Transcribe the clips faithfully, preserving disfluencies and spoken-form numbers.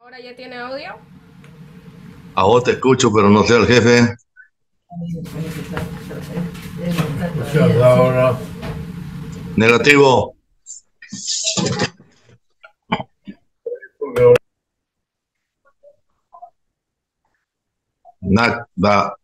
¿Ahora ya tiene audio? A vos te escucho, pero no sé al jefe. Ahora, Negativo. Nada.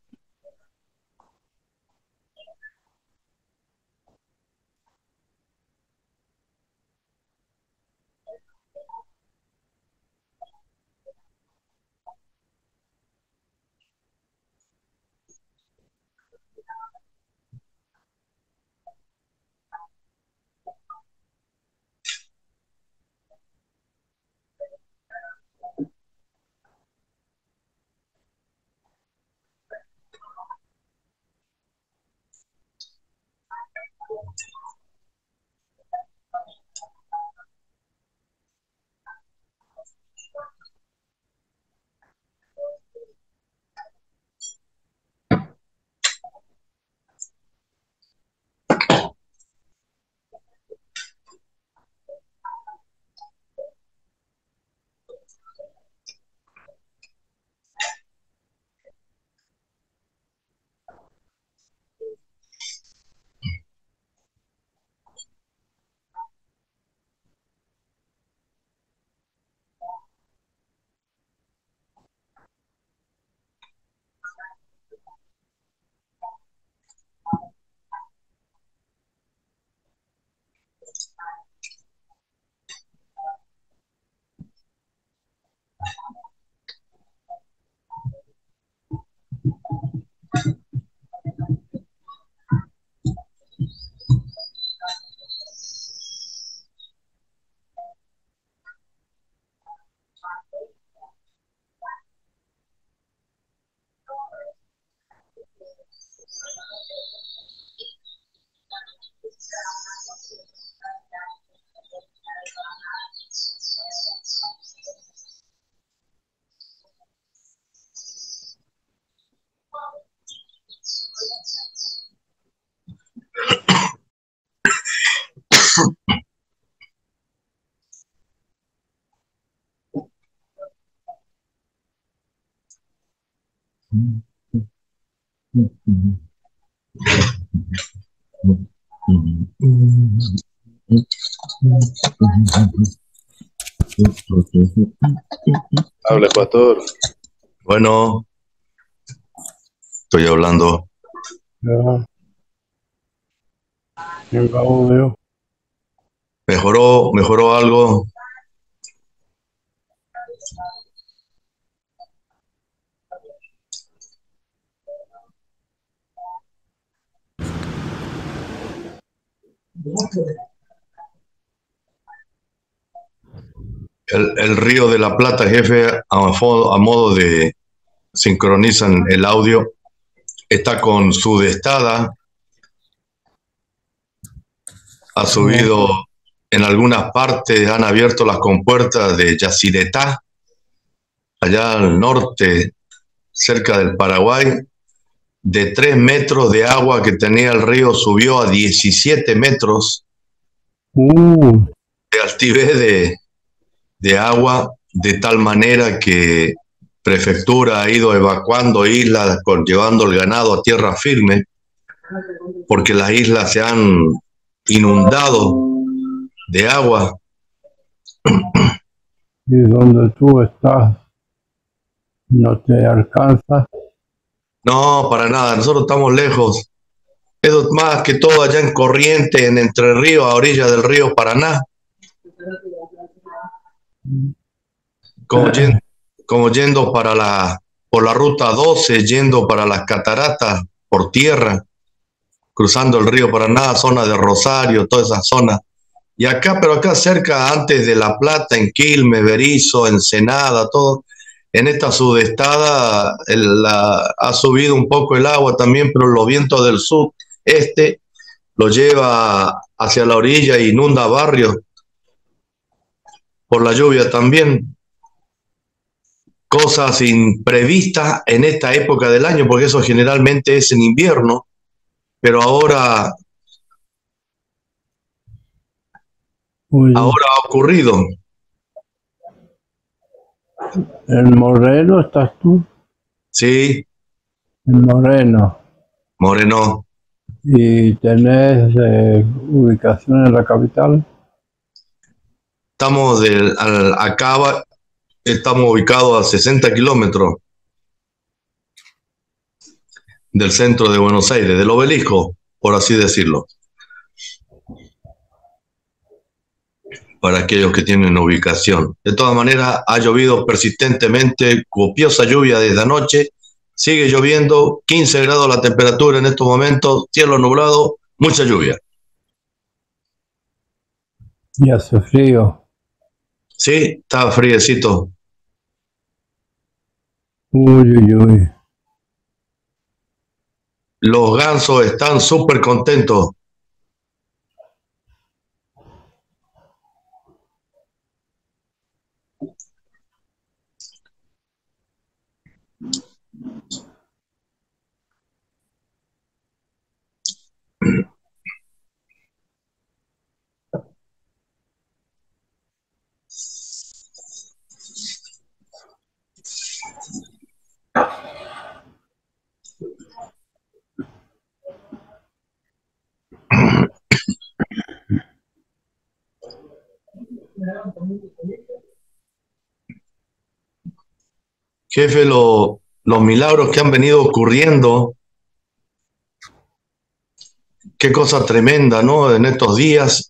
habla Ecuador. Bueno, estoy hablando. Ya, tengo audio. Mejoró, mejoró algo. El, el Río de la Plata, jefe, a, fo- a modo de sincronizan el audio, está con Sudestada, ha subido en algunas partes, han abierto las compuertas de Yacyretá, allá al norte, cerca del Paraguay. De tres metros de agua que tenía el río subió a diecisiete metros Uh, de altivez de, de agua, de tal manera que prefectura ha ido evacuando islas, con, llevando el ganado a tierra firme, porque las islas se han inundado de agua. y donde tú estás no te alcanza. No, para nada, nosotros estamos lejos. Es más que todo allá en Corriente, en Entre Ríos, a orilla del río Paraná, como yendo, como yendo para la, por la ruta doce, yendo para las cataratas por tierra, cruzando el río Paraná, zona de Rosario, toda esa zona. Y acá, pero acá cerca, antes de La Plata, en Quilmes, Berizo, Ensenada, todo, en esta sudestada el, la, ha subido un poco el agua también, pero los vientos del sur, este, lo lleva hacia la orilla e inunda barrios por la lluvia también. Cosas imprevistas en esta época del año, porque eso generalmente es en invierno, pero ahora, Oye, ahora ha ocurrido. ¿En Moreno estás tú? Sí, En Moreno. Moreno. ¿Y tenés eh, ubicación en la capital? Estamos del, al, acá, va- estamos ubicados a sesenta kilómetros del centro de Buenos Aires, del obelisco, por así decirlo, para aquellos que tienen ubicación. De todas maneras, ha llovido persistentemente, copiosa lluvia desde anoche, sigue lloviendo, quince grados la temperatura en estos momentos, cielo nublado, mucha lluvia. Y hace frío. Sí, está friecito. Uy, uy, uy. Los gansos están súper contentos. Jefe, lo, los milagros que han venido ocurriendo, qué cosa tremenda, ¿no? En estos días,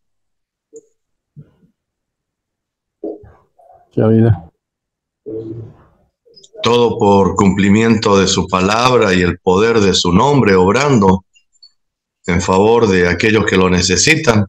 Ya vida. todo por cumplimiento de su palabra y el poder de su nombre, obrando en favor de aquellos que lo necesitan.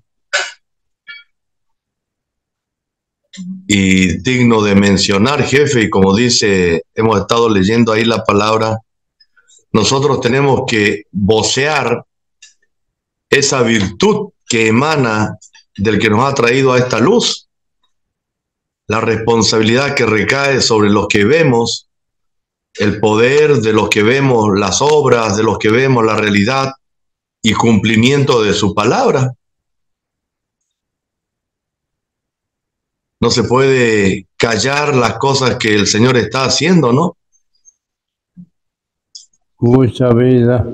Y digno de mencionar, jefe, y como dice, hemos estado leyendo ahí la palabra, nosotros tenemos que vocear esa virtud que emana del que nos ha traído a esta luz, la responsabilidad que recae sobre los que vemos, el poder de los que vemos las obras, de los que vemos la realidad y cumplimiento de su palabra. No se puede callar las cosas que el Señor está haciendo, ¿no? Mucha vida.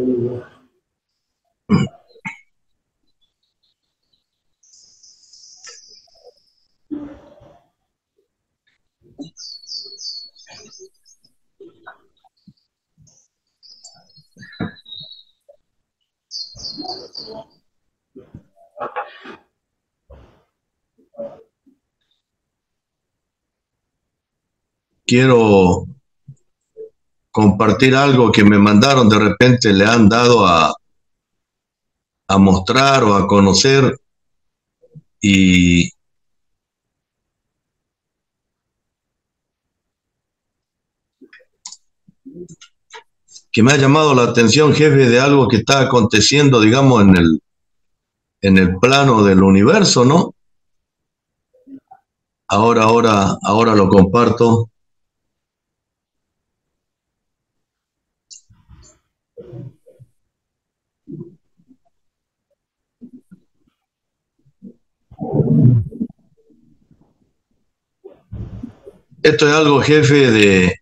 Quiero compartir algo que me mandaron, de repente le han dado a, a mostrar o a conocer y que me ha llamado la atención, jefe, de algo que está aconteciendo, digamos, en el, en el plano del universo, ¿no? Ahora, ahora, ahora lo comparto. Esto es algo, jefe, de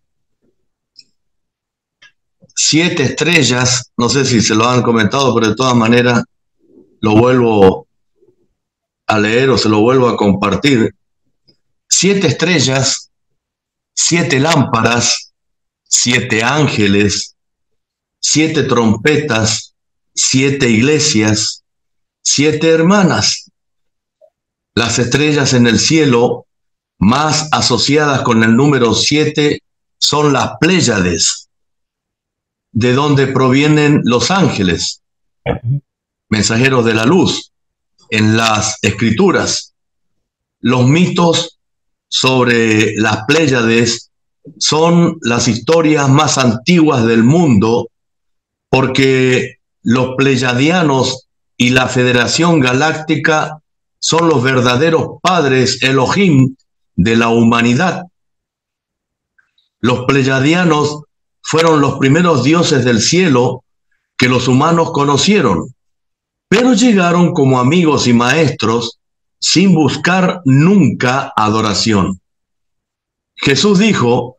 siete estrellas, no sé si se lo han comentado, pero de todas maneras lo vuelvo a leer o se lo vuelvo a compartir. Siete estrellas, siete lámparas, siete ángeles, siete trompetas, siete iglesias, siete hermanas. Las estrellas en el cielo más asociadas con el número siete son las Pléyades, de donde provienen los ángeles, mensajeros de la luz. En las escrituras, los mitos sobre las Pléyades son las historias más antiguas del mundo, porque los pleyadianos y la Federación Galáctica son los verdaderos padres Elohim de la humanidad. Los pleyadianos fueron los primeros dioses del cielo que los humanos conocieron, pero llegaron como amigos y maestros sin buscar nunca adoración. Jesús dijo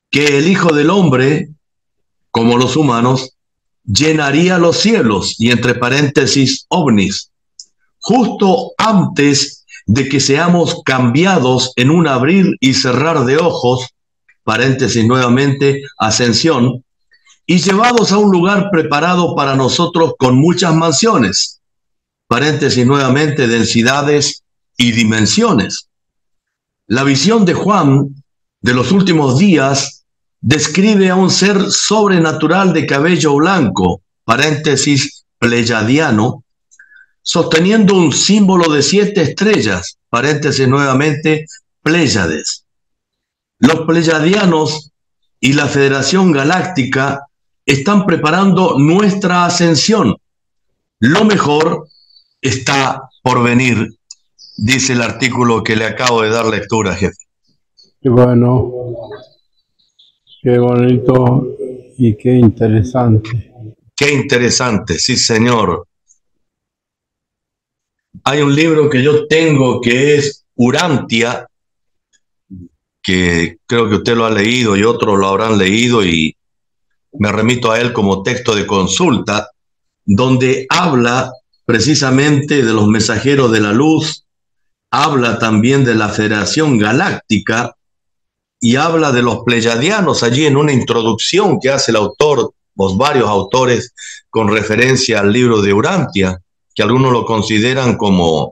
que el Hijo del Hombre, como los humanos, llenaría los cielos, y entre paréntesis, ovnis, justo antes de que seamos cambiados en un abrir y cerrar de ojos, paréntesis nuevamente, ascensión, y llevados a un lugar preparado para nosotros con muchas mansiones, paréntesis nuevamente, densidades y dimensiones. La visión de Juan de los últimos días describe a un ser sobrenatural de cabello blanco, paréntesis pleyadiano, sosteniendo un símbolo de siete estrellas, paréntesis nuevamente, Pléyades. Los pleyadianos y la Federación Galáctica están preparando nuestra ascensión. Lo mejor está por venir, dice el artículo que le acabo de dar lectura, jefe. Qué bueno, qué bonito y qué interesante. Qué interesante, sí, señor. Hay un libro que yo tengo que es Urantia, que creo que usted lo ha leído y otros lo habrán leído, y me remito a él como texto de consulta, donde habla precisamente de los mensajeros de la luz, habla también de la Federación Galáctica y habla de los pleyadianos allí en una introducción que hace el autor, los varios autores, con referencia al libro de Urantia, que algunos lo consideran como,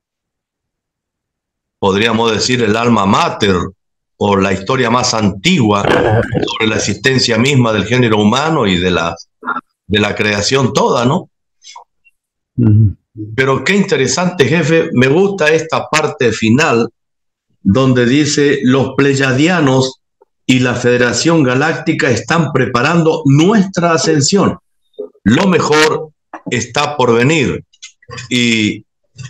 podríamos decir, el alma mater o la historia más antigua sobre la existencia misma del género humano y de la, de la creación toda, ¿no? Uh-huh. Pero qué interesante, jefe, me gusta esta parte final donde dice: los pleyadianos y la Federación Galáctica están preparando nuestra ascensión. Lo mejor está por venir. Y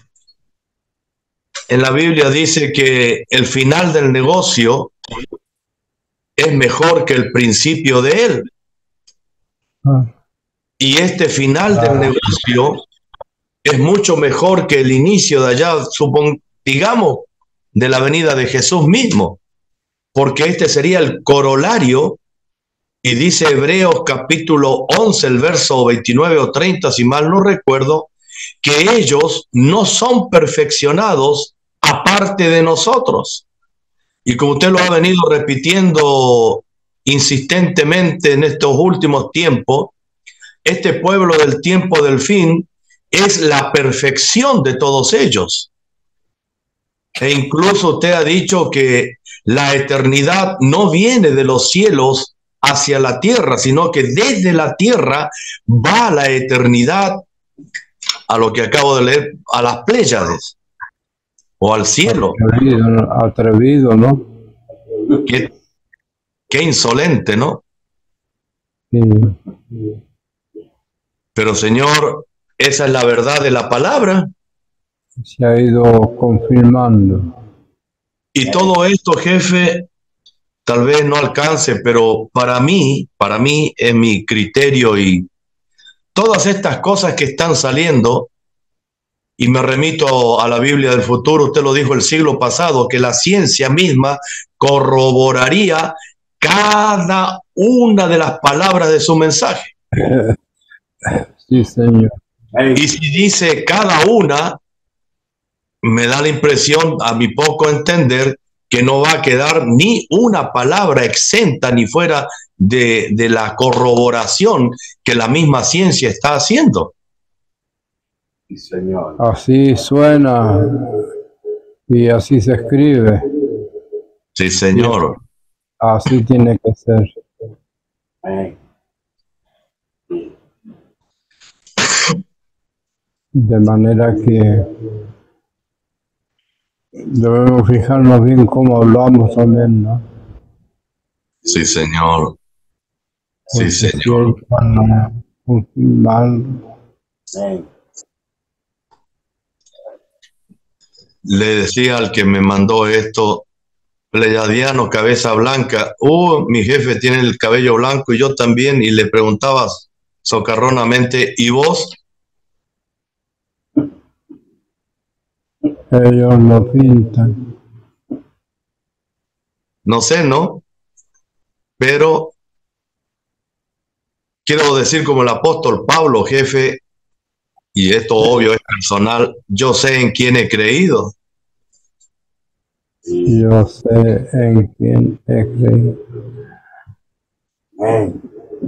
en la Biblia dice que el final del negocio es mejor que el principio de él. Ah. Y este final ah. del negocio es mucho mejor que el inicio de allá, supon, digamos, de la venida de Jesús mismo, porque este sería el corolario, y dice Hebreos capítulo once, el verso veintinueve o treinta, si mal no recuerdo, que ellos no son perfeccionados aparte de nosotros. Y como usted lo ha venido repitiendo insistentemente en estos últimos tiempos, este pueblo del tiempo del fin es la perfección de todos ellos. E incluso usted ha dicho que la eternidad no viene de los cielos hacia la tierra, sino que desde la tierra va a la eternidad, a lo que acabo de leer, a las Pléyades o al cielo. Atrevido, atrevido, ¿no? Qué, qué insolente, ¿no? Sí. Pero, Señor, esa es la verdad de la palabra. Se ha ido confirmando. Y todo esto, jefe, tal vez no alcance, pero para mí, para mí es mi criterio, y todas estas cosas que están saliendo, y me remito a la Biblia del futuro, usted lo dijo el siglo pasado, que la ciencia misma corroboraría cada una de las palabras de su mensaje. Sí, señor. Y si dice cada una, me da la impresión, a mi poco entender, que no va a quedar ni una palabra exenta ni fuera de, de la corroboración que la misma ciencia está haciendo. Sí, señor. Así suena y así se escribe. Sí, señor. Así tiene que ser. De manera que debemos fijarnos bien cómo hablamos también, ¿no? Sí, señor. Sí, Porque señor. Si hay un mal. Le decía al que me mandó esto, pleyadiano, cabeza blanca, uh, mi jefe tiene el cabello blanco y yo también, y le preguntaba socarronamente, ¿y vos? Ellos lo pintan. No sé, ¿no? pero quiero decir como el apóstol Pablo, jefe, y esto obvio es personal, yo sé en quién he creído. Yo sé en quién he creído. Amén.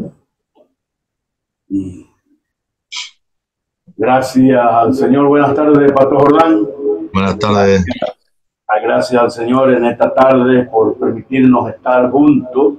Y gracias al Señor. Buenas tardes, Pastor Jordán. Buenas tardes. Gracias al Señor en esta tarde por permitirnos estar juntos.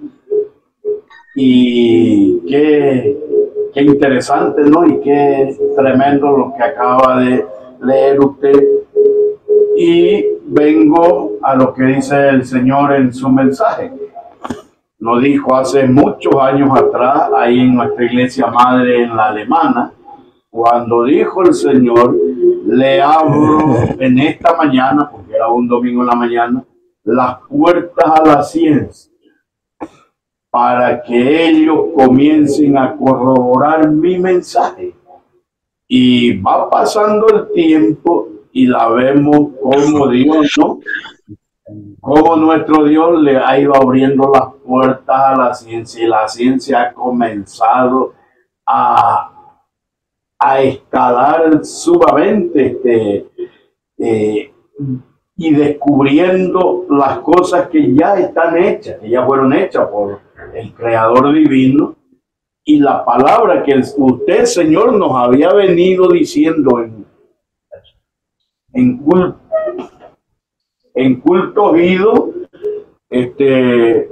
Y qué, qué interesante, ¿no? Y qué tremendo lo que acaba de leer usted. Y vengo a lo que dice el Señor en su mensaje. Lo dijo hace muchos años atrás, ahí en nuestra iglesia madre en la alemana, cuando dijo el Señor, le abro en esta mañana, porque era un domingo en la mañana, las puertas a la ciencia, para que ellos comiencen a corroborar mi mensaje. Y va pasando el tiempo y la vemos como Dios, ¿no? Como nuestro Dios le ha ido abriendo las puertas a la ciencia, y la ciencia ha comenzado a, a escalar sumamente este, eh, y descubriendo las cosas que ya están hechas, que ya fueron hechas por el Creador Divino, y la palabra que usted, Señor, nos había venido diciendo en, en culto. En culto oído, este,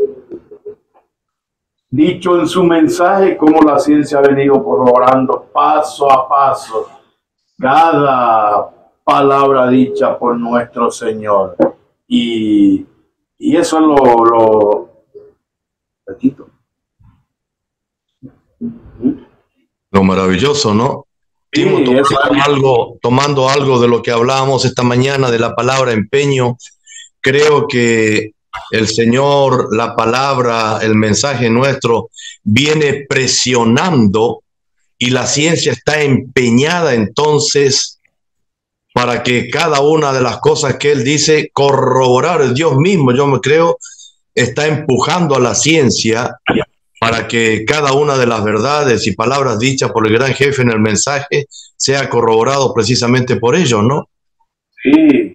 dicho en su mensaje, cómo la ciencia ha venido corroborando paso a paso cada palabra dicha por nuestro Señor. Y, y eso es lo... lo repito. Lo maravilloso, ¿no? Sí, Timo, tomando, eso es. algo, tomando algo de lo que hablábamos esta mañana de la palabra empeño, creo que el Señor, la palabra, el mensaje nuestro viene presionando y la ciencia está empeñada entonces para que cada una de las cosas que Él dice corroborar. Dios mismo, yo me creo, está empujando a la ciencia para que cada una de las verdades y palabras dichas por el gran jefe en el mensaje sea corroborado precisamente por ellos, ¿no? Sí,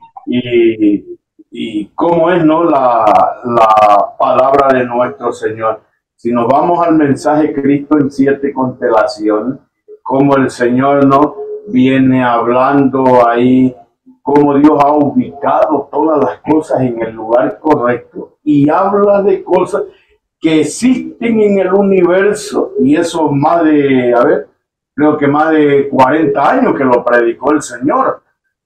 y, y cómo es, ¿no? La, la palabra de nuestro Señor. Si nos vamos al mensaje Cristo en siete constelaciones, como el Señor no viene hablando ahí, cómo Dios ha ubicado todas las cosas en el lugar correcto, y habla de cosas que existen en el universo, y eso más de, a ver, creo que más de cuarenta años que lo predicó el Señor.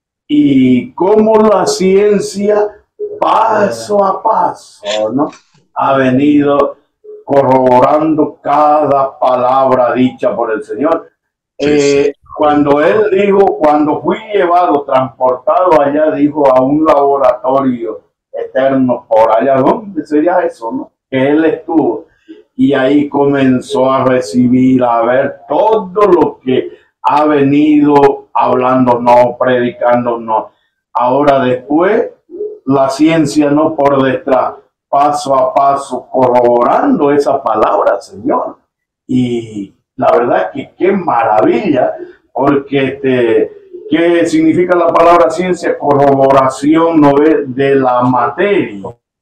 Y cómo la ciencia, paso a paso, ¿no?, ha venido corroborando cada palabra dicha por el Señor. Eh, cuando Él dijo, cuando fui llevado, transportado allá, dijo, a un laboratorio eterno por allá, ¿dónde sería eso, no?, que Él estuvo, y ahí comenzó a recibir, a ver todo lo que ha venido hablando, no predicando, no. Ahora después, la ciencia no por detrás, paso a paso, corroborando esa palabra, Señor. Y la verdad que qué maravilla, porque este, ¿qué significa la palabra ciencia? Corroboración, ¿no?, de la materia.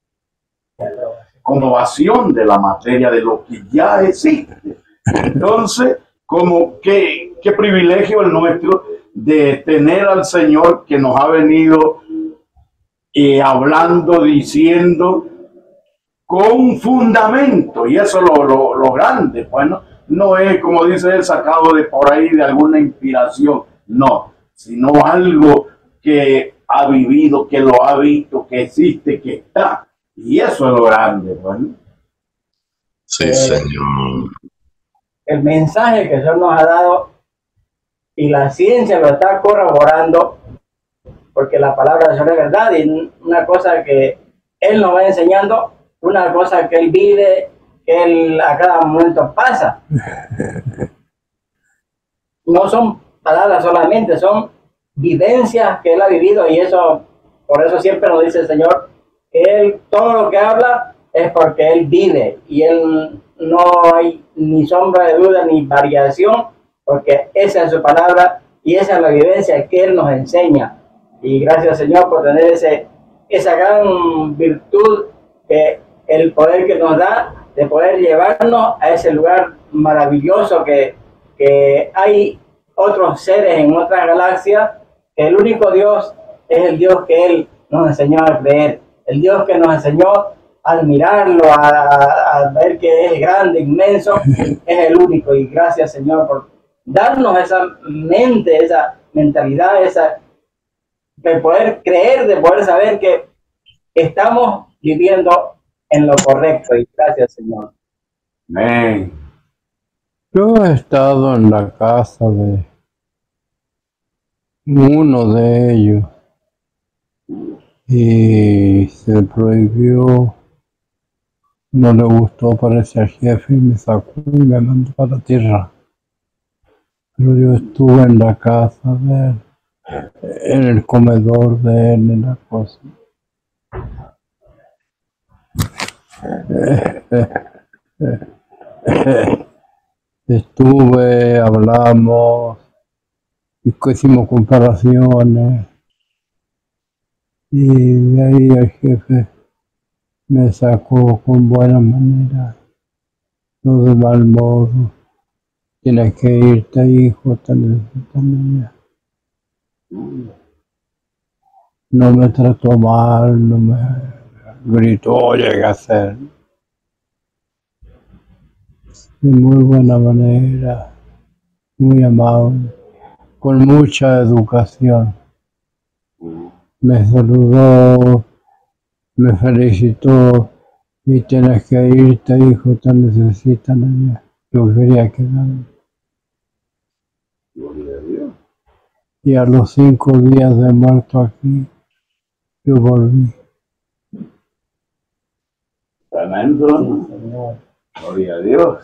Comprobación de la materia, de lo que ya existe. Entonces, como qué, qué privilegio el nuestro de tener al Señor que nos ha venido eh, hablando, diciendo con fundamento, y eso es lo, lo, lo grande, bueno, no es como dice él, sacado de por ahí de alguna inspiración, no, sino algo que ha vivido, que lo ha visto, que existe, que está. Y eso es lo grande, bueno. Sí, eh, Señor. El mensaje que el Señor nos ha dado, y la ciencia lo está corroborando, porque la palabra del Señor es verdad, y una cosa que Él nos va enseñando, una cosa que Él vive, que Él a cada momento pasa. No son palabras solamente, son vivencias que Él ha vivido, y eso, por eso siempre nos dice el Señor, Él todo lo que habla es porque Él vive y Él no hay ni sombra de duda ni variación, porque esa es su palabra y esa es la vivencia que Él nos enseña. Y gracias, Señor, por tener ese, esa gran virtud, que el poder que nos da de poder llevarnos a ese lugar maravilloso que, que hay otros seres en otras galaxias, que el único Dios es el Dios que Él nos enseñó a creer, el Dios que nos enseñó a admirarlo, a, a ver que es grande, inmenso, es el único. Y gracias, Señor, por darnos esa mente, esa mentalidad, esa de poder creer, de poder saber que estamos viviendo en lo correcto. Y gracias, Señor. Amén. Yo he estado en la casa de uno de ellos y se prohibió, no le gustó, parece, al jefe y me sacó y me mandó para la tierra. Pero yo estuve en la casa de él, en el comedor de él, en la cosa. Estuve, hablamos, y hicimos comparaciones, y de ahí el jefe me sacó con buena manera, no de mal modo. Tienes que irte, hijo, te necesitan ella. No me trató mal, no me gritó, llegué a hacer. De muy buena manera, muy amable, con mucha educación. Me saludó, me felicitó, y tienes que irte, hijo, te necesitan allá. Yo quería quedarme. Y a los cinco días de muerto aquí, yo volví. Tremendo, ¿no? Gloria a Dios.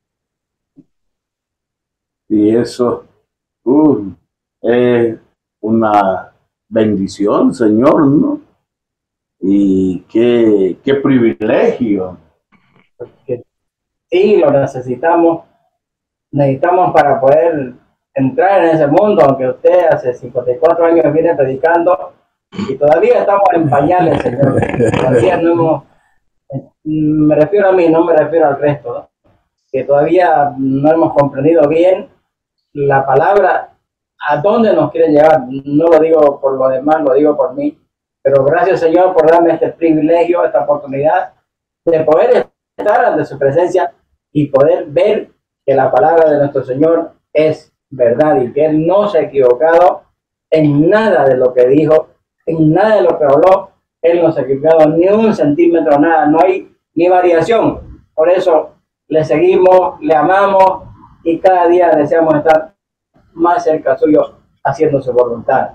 Y eso uh, es una bendición, Señor, ¿no? Y qué, qué privilegio. Porque sí, lo necesitamos. Necesitamos para poder entrar en ese mundo, aunque usted hace cincuenta y cuatro años viene predicando y todavía estamos en pañales, Señor. Todavía no hemos, me refiero a mí, no me refiero al resto, ¿no? Que todavía no hemos comprendido bien la palabra, a dónde nos quiere llevar. No lo digo por lo demás, lo digo por mí. Pero gracias, Señor, por darme este privilegio, esta oportunidad de poder estar ante su presencia y poder ver que la palabra de nuestro Señor es verdad y que Él no se ha equivocado en nada de lo que dijo, en nada de lo que habló. Él no se ha equivocado ni un centímetro, nada, no hay ni variación. Por eso le seguimos, le amamos y cada día deseamos estar más cerca suyo haciendo su voluntad.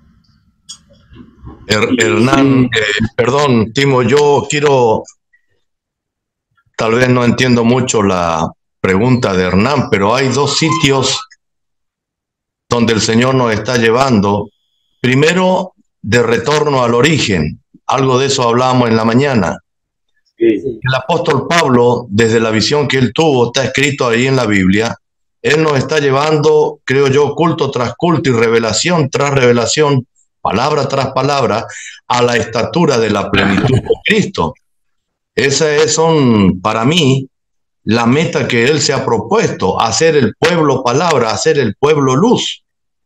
Her Hernán, eh, perdón, Timo, yo quiero, tal vez no entiendo mucho la pregunta de Hernán, pero hay dos sitios donde el Señor nos está llevando. Primero, de retorno al origen. Algo de eso hablábamos en la mañana. Sí. El apóstol Pablo, desde la visión que él tuvo, está escrito ahí en la Biblia. Él nos está llevando, creo yo, culto tras culto y revelación tras revelación, palabra tras palabra, a la estatura de la plenitud de Cristo. Esa es, son, para mí, la meta que Él se ha propuesto, hacer el pueblo palabra, hacer el pueblo luz.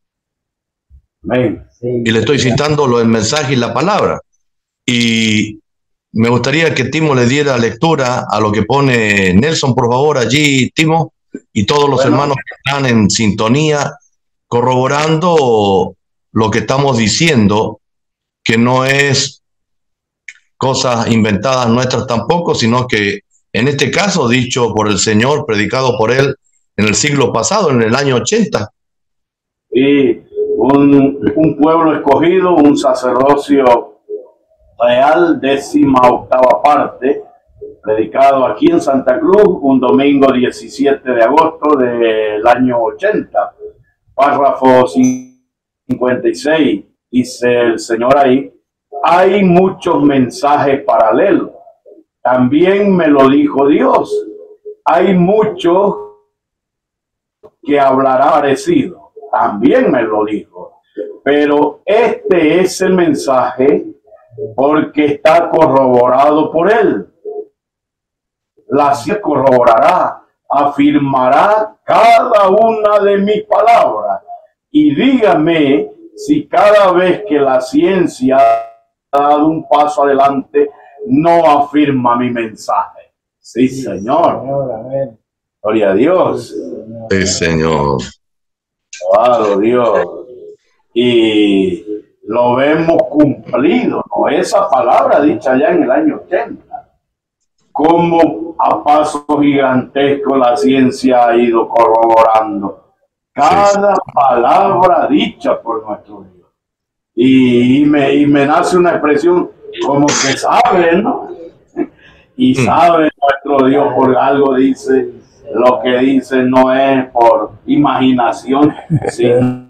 Amén. Sí. Y le estoy citando lo del mensaje y la palabra. Y me gustaría que Timo le diera lectura a lo que pone Nelson, por favor, allí, Timo, y todos los Bueno. hermanos que están en sintonía, corroborando lo que estamos diciendo, que no es cosas inventadas nuestras tampoco, sino que en este caso dicho por el Señor, predicado por Él en el siglo pasado, en el año ochenta. Y un, un pueblo escogido, un sacerdocio real, décima octava parte, predicado aquí en Santa Cruz, un domingo diecisiete de agosto del año ochenta. Párrafo cincuenta y seis, dice el Señor ahí, hay muchos mensajes paralelos. también me lo dijo Dios. Hay muchos que hablará parecido, también me lo dijo. Pero este es el mensaje porque está corroborado por él. La ciencia corroborará, afirmará cada una de mis palabras. Y dígame si cada vez que la ciencia ha dado un paso adelante, no afirma mi mensaje. Sí, Señor. Gloria a Dios. Sí, Señor. Claro, Dios. Y lo vemos cumplido, ¿no? Esa palabra dicha ya en el año ochenta. Como a paso gigantesco la ciencia ha ido corroborando cada palabra dicha por nuestro Dios. Y, y, me, y me nace una expresión como que sabe, ¿no? Y sabe nuestro Dios por algo dice, lo que dice no es por imaginación, sino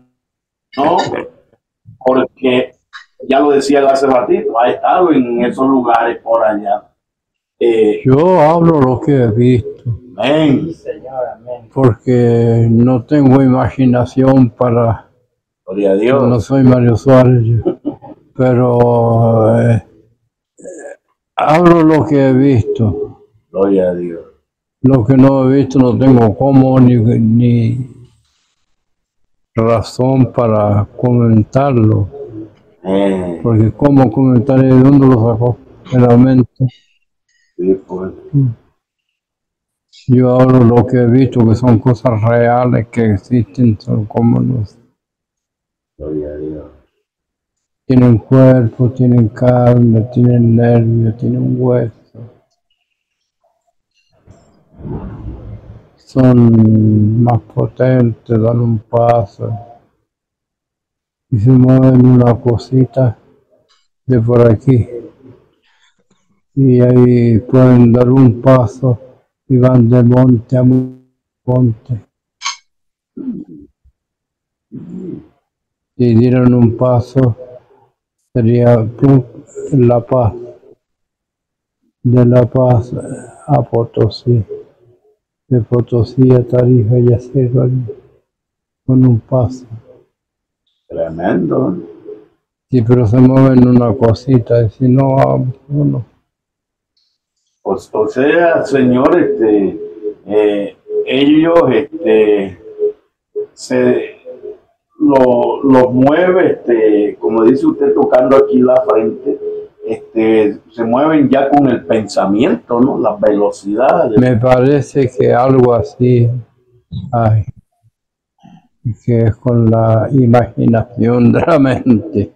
porque, ya lo decía él hace ratito, ha estado en esos lugares por allá. Eh, Yo hablo lo que he visto. Amén. Porque no tengo imaginación para... Gloria a Dios. No soy Mario Suárez, yo. Pero eh, hablo lo que he visto. Gloria a Dios. Lo que no he visto no tengo cómo ni, ni razón para comentarlo. Eh, Porque cómo comentar, ¿de dónde lo sacó? De la mente. sí, pues. Yo hablo lo que he visto, que son cosas reales que existen, son como los... Gloria a Dios. Tienen cuerpo, tienen carne, tienen nervios, tienen hueso. Son más potentes, dan un paso. Y se mueven una cosita de por aquí. Y ahí pueden dar un paso y van de monte a monte. Si dieran un paso, sería La Paz. De La Paz a Potosí. De Potosí a Tarija y a Sierra con un paso. Tremendo. Sí, pero se mueven una cosita, y si no, uno. O, o sea, Señor, este, eh, ellos este, se lo, lo mueve, este, como dice usted, tocando aquí la frente, este, se mueven ya con el pensamiento, ¿no? Las velocidades. Me parece que algo así hay, que es con la imaginación de la mente.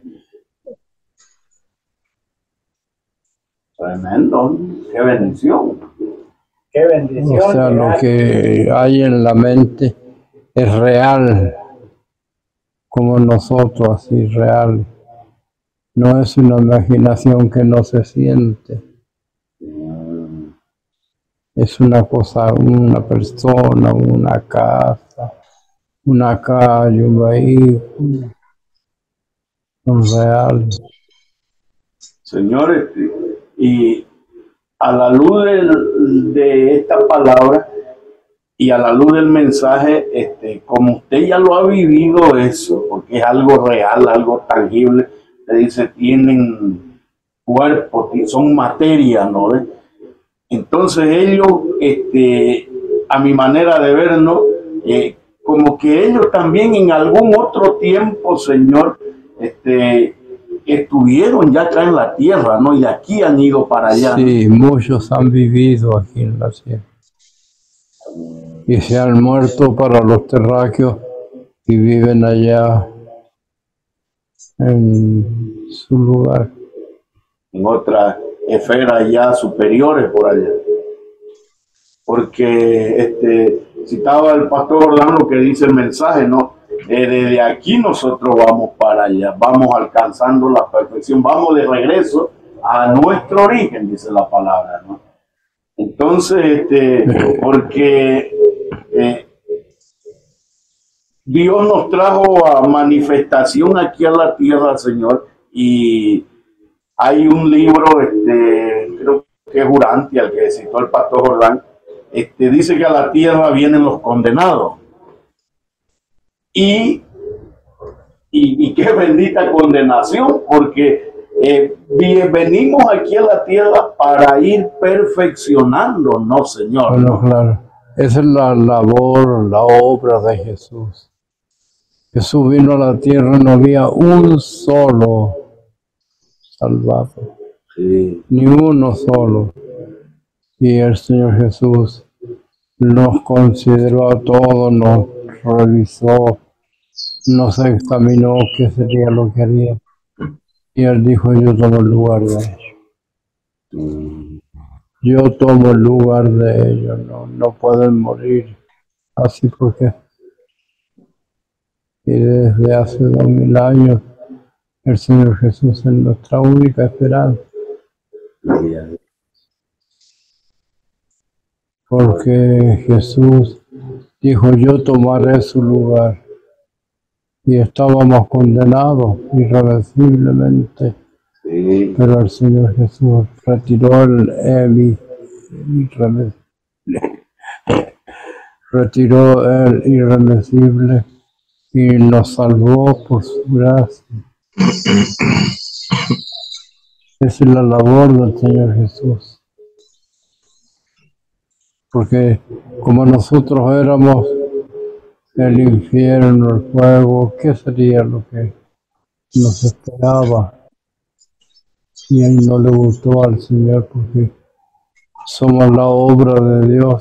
Tremendo, qué bendición. Qué bendición. O sea, lo que hay en la mente es real, como nosotros, así real. No es una imaginación que no se siente. Es una cosa, una persona, una casa, una calle, un vehículo. Son reales. Señor, este, y a la luz de, de esta palabra y a la luz del mensaje, este, como usted ya lo ha vivido eso, porque es algo real, algo tangible, le dice, tienen cuerpo, son materia, ¿no? Entonces ellos, este, a mi manera de ver, ¿no? Eh, como que ellos también en algún otro tiempo, Señor, este, estuvieron ya acá en la tierra, ¿no? Y de aquí han ido para allá. Sí, muchos han vivido aquí en la tierra. Y se han muerto para los terráqueos y viven allá en su lugar. En otras esferas ya superiores por allá. Porque este, citaba el pastor Orlando que dice el mensaje, ¿no? Eh, desde aquí nosotros vamos para allá, vamos alcanzando la perfección, vamos de regreso a nuestro origen, dice la palabra, ¿no? Entonces, este, porque eh, Dios nos trajo a manifestación aquí a la tierra, Señor, y hay un libro, este, creo que es Urantia, el que citó el pastor Jordán, este, dice que a la tierra vienen los condenados. Y, y, y qué bendita condenación, porque eh, venimos aquí a la tierra para ir perfeccionando, ¿no, Señor? Bueno, claro. Esa es la labor, la obra de Jesús. Jesús vino a la tierra y no había un solo salvado. Sí. Ni uno solo. Y el Señor Jesús nos consideró a todos, nos revisó, nos examinó qué sería lo que haría. Y Él dijo, yo tomo el lugar de ellos. Yo tomo el lugar de ellos, no, no pueden morir así porque. Y desde hace dos mil años el Señor Jesús es nuestra única esperanza. Porque Jesús dijo, yo tomaré su lugar. Y estábamos condenados irreversiblemente. Sí. Pero el Señor Jesús retiró el, el irreversible. Retiró el irreversible y nos salvó por su gracia. Esa es la labor del Señor Jesús. Porque como nosotros éramos el infierno, el fuego, ¿qué sería lo que nos esperaba? Y a él no le gustó al Señor porque somos la obra de Dios,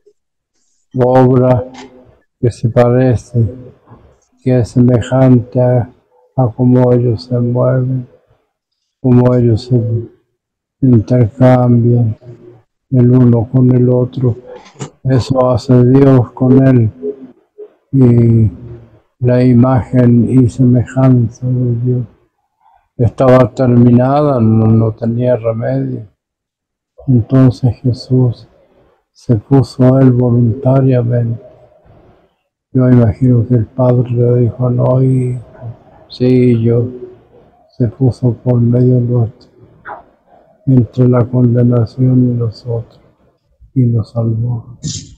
obra que se parece, que es semejante a, a cómo ellos se mueven, cómo ellos se intercambian el uno con el otro. Eso hace Dios con él. Y la imagen y semejanza de Dios estaba terminada, no, no tenía remedio. Entonces Jesús se puso a él voluntariamente. Yo imagino que el Padre le dijo, no, y sí, yo, se puso por medio nuestro, entre la condenación y nosotros, y nos salvó.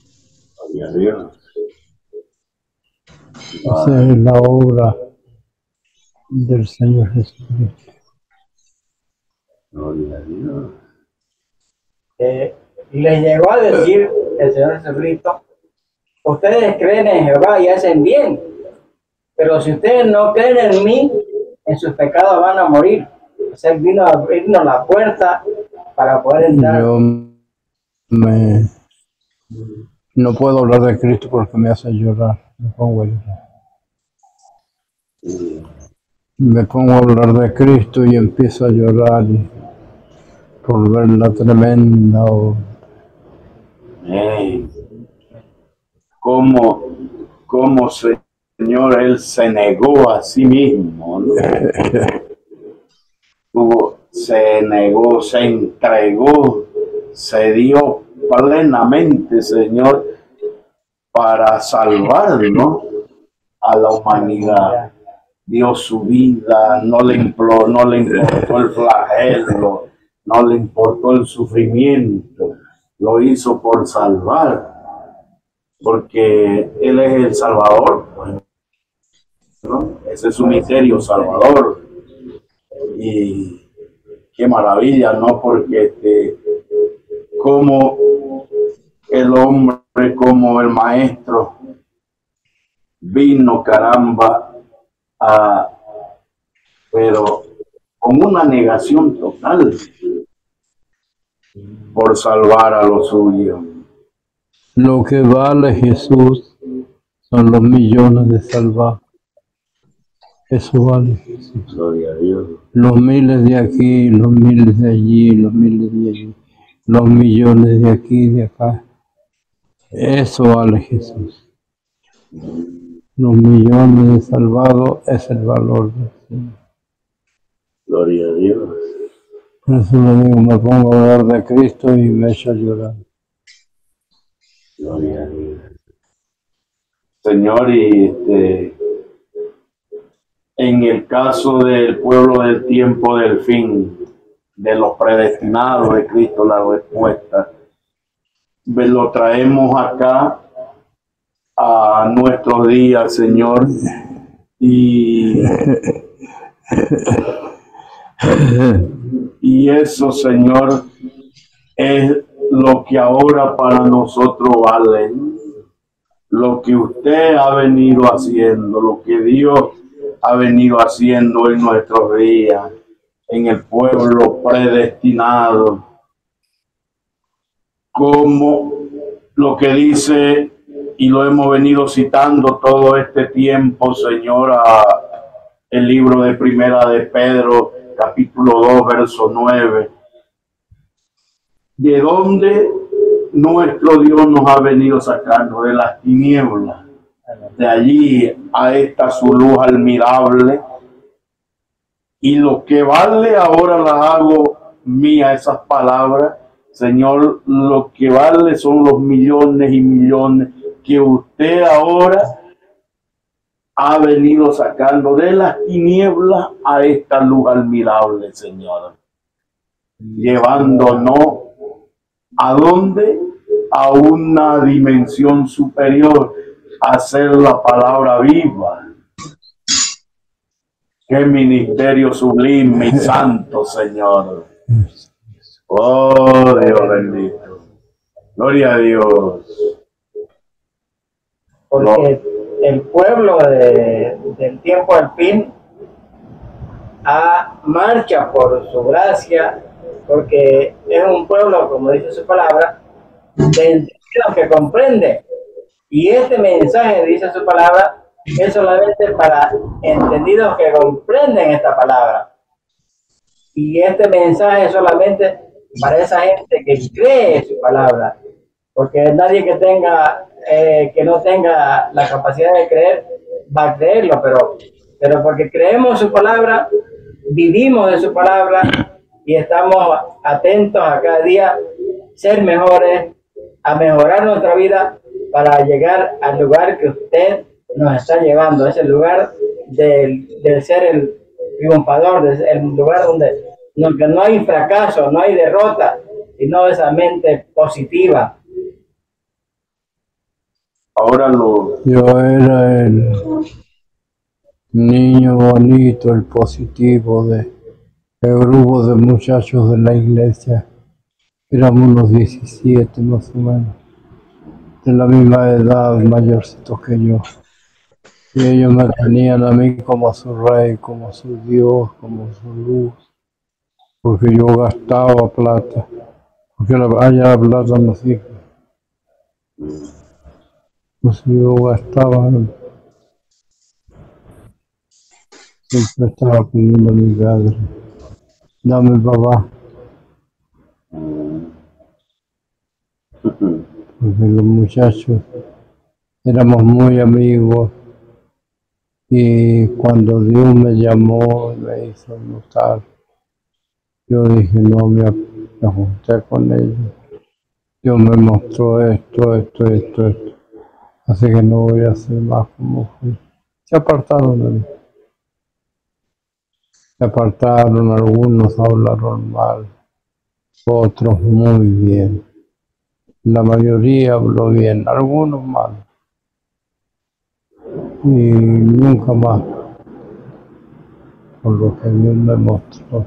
Esa es la obra del Señor Jesucristo. Gloria a Dios. Eh, les llegó a decir el Señor Jesucristo, ustedes creen en Jehová y hacen bien, pero si ustedes no creen en mí, en sus pecados van a morir. O sea, vino a abrirnos la puerta para poder entrar. Yo me, no puedo hablar de Cristo porque me hace llorar, me pongo a llorar. Me pongo a hablar de Cristo y empiezo a llorar y, por ver la tremenda obra. Hey. ¿Cómo, cómo, Señor, Él se negó a sí mismo, ¿no? Tuvo, se negó, se entregó, se dio plenamente, Señor, para salvarnos a la humanidad. Dio su vida, no le imploró, no le importó el flagelo, no le importó el sufrimiento, lo hizo por salvar, porque Él es el Salvador, pues, ¿no? Ese es su misterio salvador. Y qué maravilla, ¿no? Porque este, como el hombre, como el maestro, vino, caramba, a, pero con una negación total por salvar a los suyos. Lo que vale Jesús son los millones de salvados. Eso vale Jesús. Gloria a Dios. Los miles de aquí, los miles de allí, los miles de allí, los millones de aquí y de acá. Eso vale Jesús. Los millones de salvados es el valor del Señor. Gloria a Dios. Por eso le digo, me pongo a hablar de Cristo y me echo a llorar. Gloria a Dios. Señor, y este, en el caso del pueblo del tiempo del fin, de los predestinados de Cristo, la respuesta. Lo traemos acá a nuestros días, Señor, y, y eso, Señor, es lo que ahora para nosotros vale, lo que usted ha venido haciendo, lo que Dios ha venido haciendo en nuestros días, en el pueblo predestinado, como lo que dice, y lo hemos venido citando todo este tiempo, Señor, a el libro de Primera de Pedro, capítulo dos, verso nueve, de donde nuestro Dios nos ha venido sacando de las tinieblas, de allí a esta su luz admirable, y lo que vale ahora las hago mía esas palabras, Señor, lo que vale son los millones y millones que usted ahora ha venido sacando de las tinieblas a esta luz admirable, Señor, llevándonos a dónde, a una dimensión superior, a hacer la palabra viva. Qué ministerio sublime y santo, Señor. Oh, Dios bendito. Gloria a Dios. Porque el pueblo de, del tiempo del fin a marcha por su gracia, porque es un pueblo, como dice su palabra, de entendidos que comprende. Y este mensaje, dice su palabra, es solamente para entendidos que comprenden esta palabra. Y este mensaje es solamente para esa gente que cree su palabra, porque nadie que tenga eh, que no tenga la capacidad de creer va a creerlo, pero, pero porque creemos su palabra, vivimos de su palabra y estamos atentos a cada día ser mejores, a mejorar nuestra vida para llegar al lugar que usted nos está llevando, es el lugar del, del ser el triunfador, es el lugar donde no, que no hay fracaso, no hay derrota, sino esa mente positiva. Ahora lo... Yo era el niño bonito, el positivo de el grupo de muchachos de la iglesia. Éramos unos diecisiete más o menos, de la misma edad, mayorcitos que yo. Y ellos me tenían a mí como su rey, como su Dios, como su luz, porque yo gastaba plata, porque la, allá la plata no sirve. Pues yo gastaba, siempre estaba pidiendo a mi padre, dame papá, porque los muchachos éramos muy amigos. Y cuando Dios me llamó y me hizo notar, yo dije, no, me, me junté con ellos. Dios me mostró esto, esto, esto, esto. Así que no voy a ser más como fui. Se apartaron de mí. Se apartaron, algunos hablaron mal, otros muy bien. La mayoría habló bien, algunos mal. Y nunca más, por lo que Dios me mostró.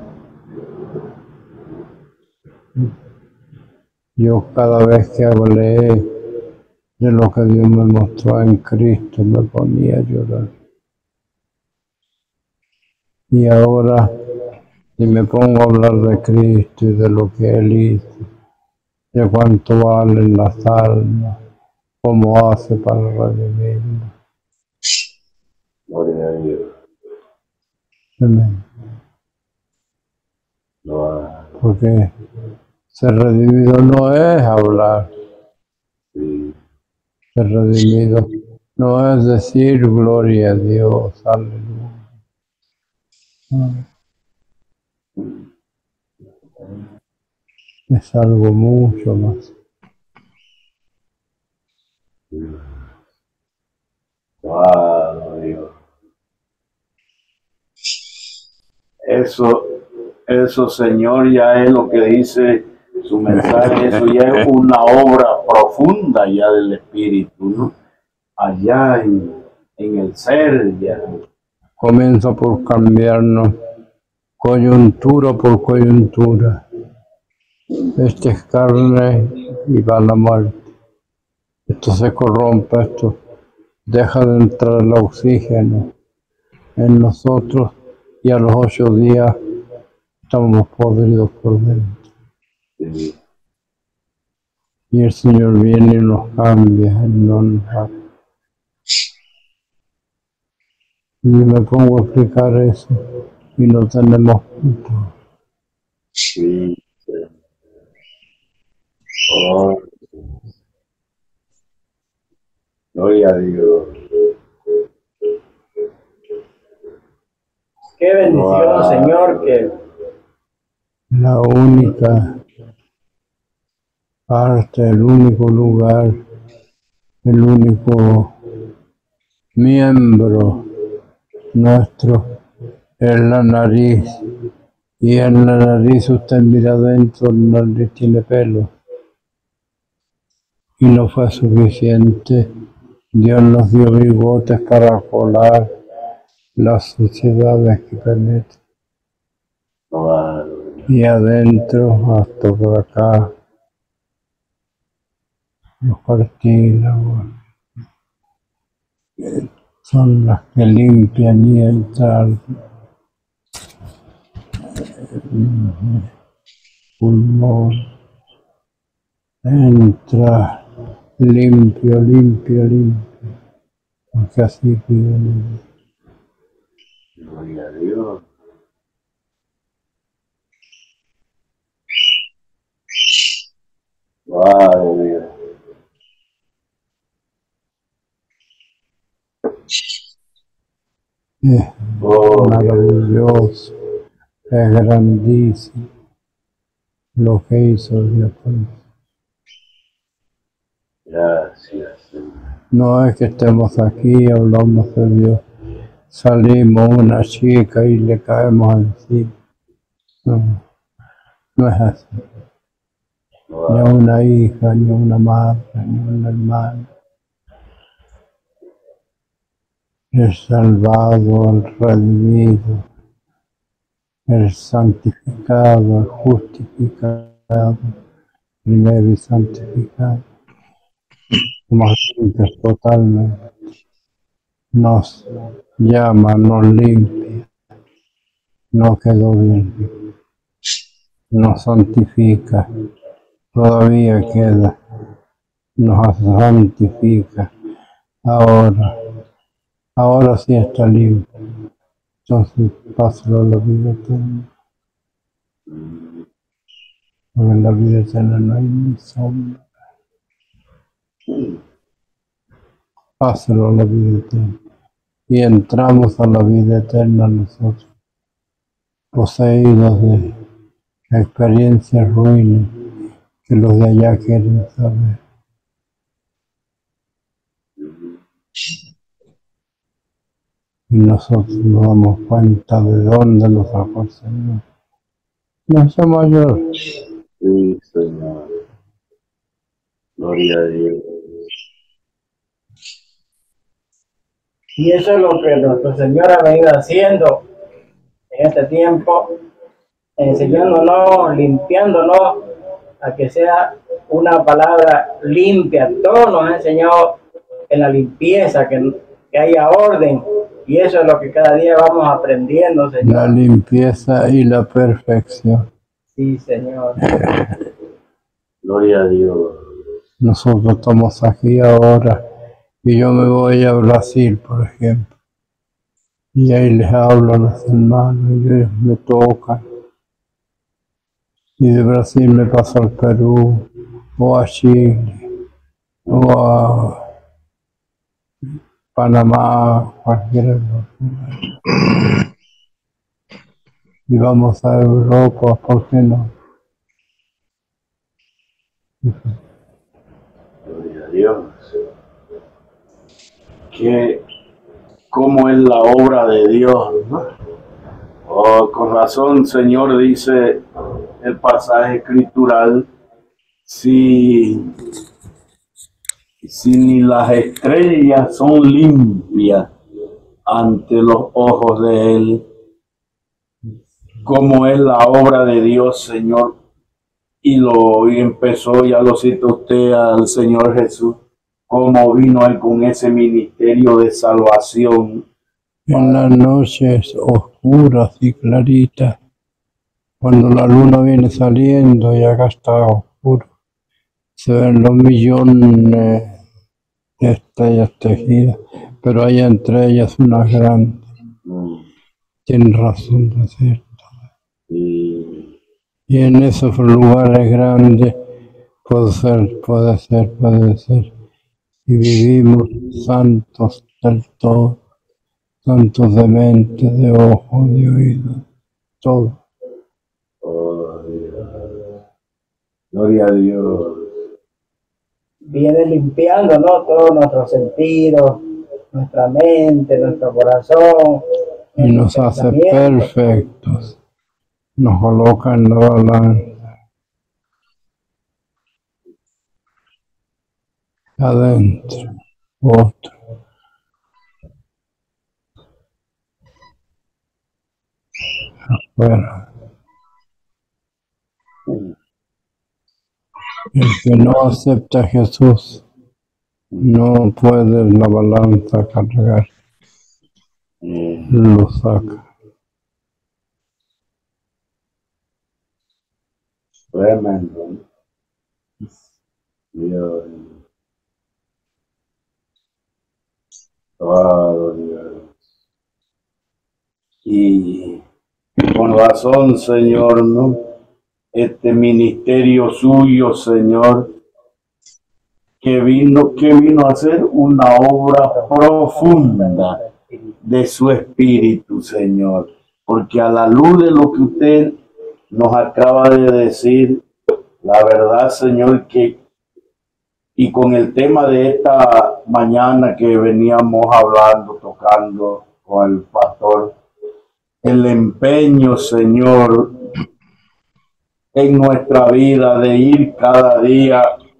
Yo cada vez que hablé de lo que Dios me mostró en Cristo me ponía a llorar. Y ahora, si me pongo a hablar de Cristo y de lo que Él hizo, de cuánto valen las almas, cómo hace para redimirlas. Gloria a Dios. Amén. No, Porque ser redimido no es hablar. sí. Ser redimido no es decir gloria a Dios, aleluya. Es algo mucho más. Wow, Dios. Eso Eso, Señor, ya es lo que dice su mensaje. Eso ya es una obra profunda ya del Espíritu, ¿no? Allá en, en el ser ya. Comienza por cambiarnos coyuntura por coyuntura. Este es carne y va a la muerte. Esto se corrompe, esto deja de entrar el oxígeno en nosotros y a los ocho días estamos podridos por dentro. Sí. Y el Señor viene y nos cambia, Él no nos hace. Y me pongo a explicar eso y no tenemos punto. Sí. Oh. Gloria a Dios. Qué bendición, wow. Señor, que la única parte, el único lugar, el único miembro nuestro es la nariz. Y en la nariz usted mira adentro, la nariz tiene pelo. Y no fue suficiente. Dios nos dio bigotes para colar las suciedades que penetran. Wow. Y adentro, hasta por acá, los cartílagos son las que limpian y entran. Pulmón entra limpio, limpio, limpio, porque así pido. Gloria a Dios. Wow, Dios. Es oh, maravilloso, es grandísimo lo que hizo Dios por nosotros. Gracias, Señor. No es que estemos aquí, hablamos de Dios, salimos una chica y le caemos encima. No, no es así. Wow. Ni a una hija, ni a una madre, ni a un hermano. El salvado, el redimido, el santificado, el justificado, primero y santificado. Somos limpios totalmente. Nos llama, nos limpia, no quedó bien. Nos santifica, todavía queda, nos santifica. Ahora, ahora sí está limpio. Entonces pásalo a la vida eterna. Porque en la vida eterna no hay ni sombra. Pásalo a la vida eterna. Y entramos a la vida eterna nosotros, poseídos de experiencias ruines que los de allá quieren saber. Y nosotros nos damos cuenta de dónde nos sacó el Señor. No sea mayor. Sí, Señor. Gloria a Dios. Y eso es lo que nuestro Señor ha venido haciendo en este tiempo, enseñándonos, limpiándonos, a que sea una palabra limpia. Todo nos ha enseñado en la limpieza, que, que haya orden, y eso es lo que cada día vamos aprendiendo, Señor. La limpieza y la perfección. Sí, Señor. Gloria a Dios. Nosotros estamos aquí ahora. Y yo me voy a Brasil, por ejemplo, y ahí les hablo a los hermanos, y ellos me tocan. Y de Brasil me paso al Perú, o a Chile, o a Panamá, cualquiera de los lugares. Y vamos a Europa, ¿por qué no? Gloria a Dios. Que cómo es la obra de Dios, ¿no? Oh, con razón, Señor, dice el pasaje escritural, si, si ni las estrellas son limpias ante los ojos de Él, como es la obra de Dios, Señor, y lo y empezó, ya lo cita usted, al Señor Jesús, como vino Él con ese ministerio de salvación. En las noches oscuras y claritas, cuando la luna viene saliendo y acá está oscuro, se ven los millones de estrellas tejidas, pero hay entre ellas una grande. Mm. Tienen razón de ser. Y, Y en esos lugares grandes puede ser, puede ser, puede ser. Y vivimos santos del todo, santos de mente, de ojo, de oído, todo. oh, Dios. Gloria a Dios. Viene limpiando, ¿no? Todos nuestros sentidos, nuestra mente, nuestro corazón. Y nos hace perfectos, nos coloca en la balanza, adentro, otro. Afuera. El que no acepta a Jesús no puede la balanza cargar, lo saca. Tremendo. Dios. Oh, Dios. Y con razón, Señor, ¿no? Este ministerio suyo, Señor, que vino, que vino a hacer una obra profunda de su espíritu, Señor. Porque a la luz de lo que usted nos acaba de decir, la verdad, Señor, que y con el tema de esta mañana que veníamos hablando, tocando con el pastor, el empeño, Señor, en nuestra vida de ir cada día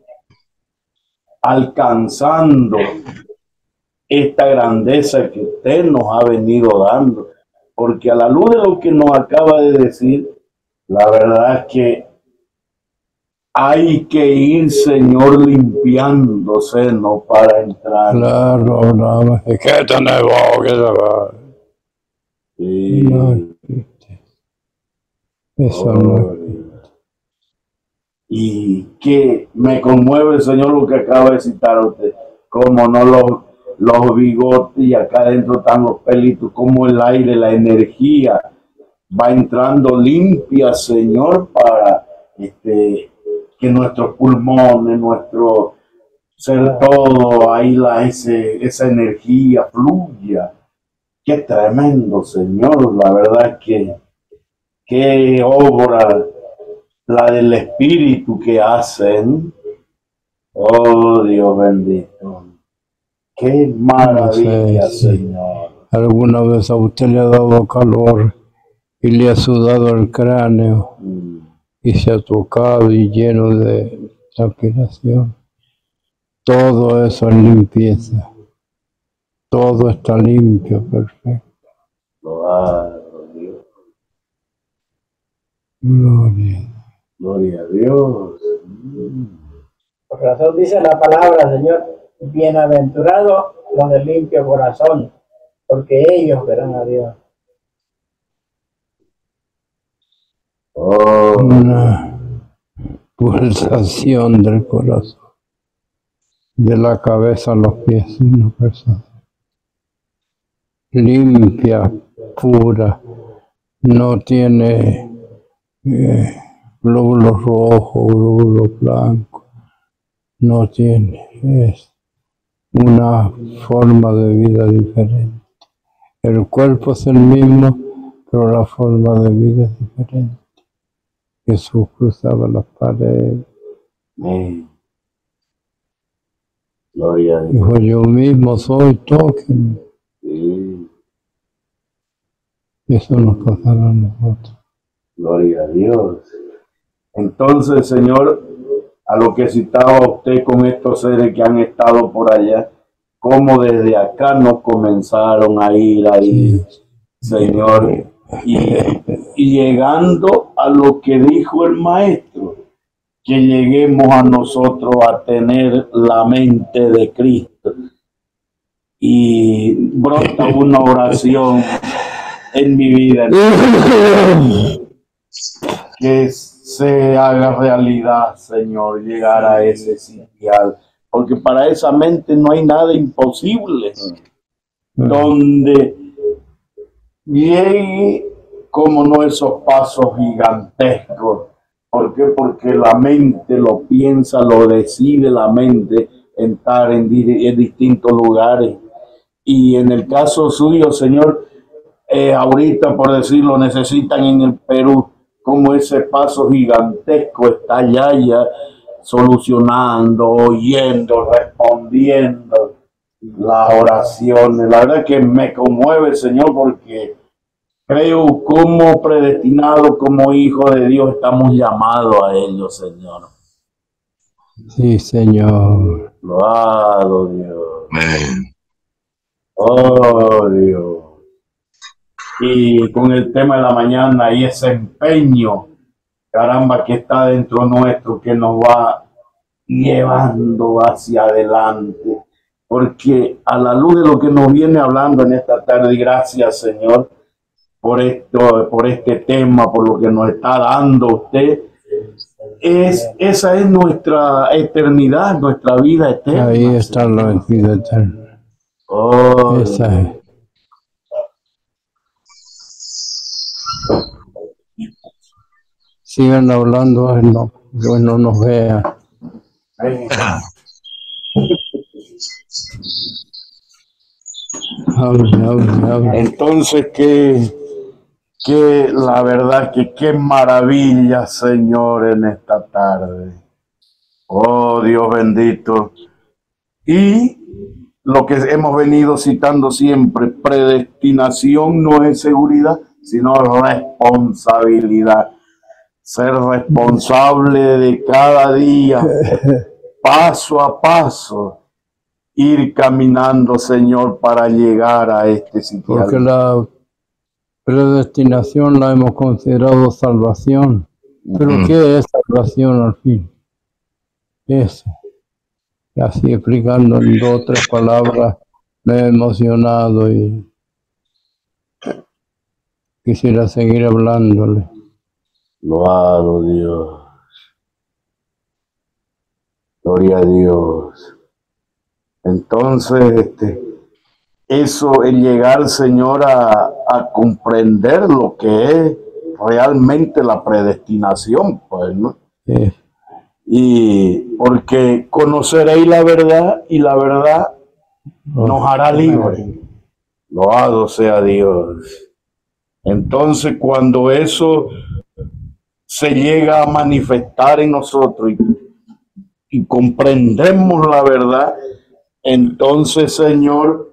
alcanzando esta grandeza que usted nos ha venido dando. Porque a la luz de lo que nos acaba de decir, la verdad es que hay que ir, Señor, limpiándose, ¿no? Para entrar. Claro, Abraham, ¿qué tenemos? ¿Qué se va? Sí. No existe. Eso no existe. Y que me conmueve, Señor, lo que acaba de citar usted. Como no los, los bigotes y acá adentro están los pelitos, como el aire, la energía va entrando limpia, Señor, para este, que nuestros pulmones, nuestro ser todo, ahí la, ese, esa energía fluya. Qué tremendo, Señor, la verdad que qué obra la del Espíritu que hacen. Oh, Dios bendito. Qué maravilla, No sé, sí. Señor. ¿Alguna vez a usted le ha dado calor y le ha sudado el cráneo Mm. y se ha tocado y lleno de transpiración? Todo eso es limpieza. Todo está limpio, perfecto. Gloria a Dios. Gloria. Gloria a Dios. Mm. Por razón dice la palabra, Señor, bienaventurados los de limpio corazón, porque ellos verán a Dios. Oh, Una pulsación del corazón, de la cabeza a los pies, una persona limpia, pura, no tiene eh, glóbulos rojos, glóbulos blancos, no tiene, es una forma de vida diferente. El cuerpo es el mismo, pero la forma de vida es diferente. Jesús cruzaba las paredes. amén. Gloria a Dios. Dijo, yo mismo soy, tóquenme. Sí. Eso nos pasará a nosotros. Gloria a Dios. Entonces, Señor, a lo que citaba usted con estos seres que han estado por allá, como desde acá nos comenzaron a ir ahí, Señor, y, y llegando a lo que dijo el Maestro, que lleguemos a nosotros a tener la mente de Cristo. Y brota una oración en mi vida que se haga realidad, Señor, llegar a ese sitial, porque para esa mente no hay nada imposible, donde llegue como no esos pasos gigantescos. ¿Por qué? Porque la mente lo piensa, lo decide la mente entrar en, en distintos lugares. Y en el caso suyo, Señor, eh, ahorita, por decirlo, necesitan en el Perú como ese paso gigantesco está allá ya solucionando, oyendo, respondiendo las oraciones. La verdad que me conmueve, Señor, porque creo como predestinado, como hijo de Dios, estamos llamados a ello, Señor. Sí, Señor. Loado Dios. Amén. Oh, Dios. Y con el tema de la mañana y ese empeño, caramba, que está dentro nuestro, que nos va llevando hacia adelante. Porque a la luz de lo que nos viene hablando en esta tarde, gracias, Señor, por esto, por este tema, por lo que nos está dando usted, es, esa es nuestra eternidad, nuestra vida eterna. Ahí está Señor. La vida eterna. Oh, esa es. Sigan hablando, no, que no nos vean. Hable, hable, hable. Entonces, que, que la verdad que qué maravilla, Señor, en esta tarde. Oh, Dios bendito. Y lo que hemos venido citando siempre, predestinación no es seguridad, sino responsabilidad. Ser responsable de cada día, paso a paso, ir caminando, Señor, para llegar a este sitio. Porque la predestinación la hemos considerado salvación. ¿Pero uh-huh. qué es salvación al fin? Eso. Y así explicando en dos o tres palabras, me he emocionado y quisiera seguir hablándole. Loado Dios. Gloria a Dios. Entonces, este, eso, el llegar, Señor, a, a comprender lo que es realmente la predestinación, pues, ¿no? Sí. Y porque conoceréis la verdad y la verdad oh, nos hará libres. Loado sea Dios. Entonces, cuando eso se llega a manifestar en nosotros y, y comprendemos la verdad, entonces, Señor,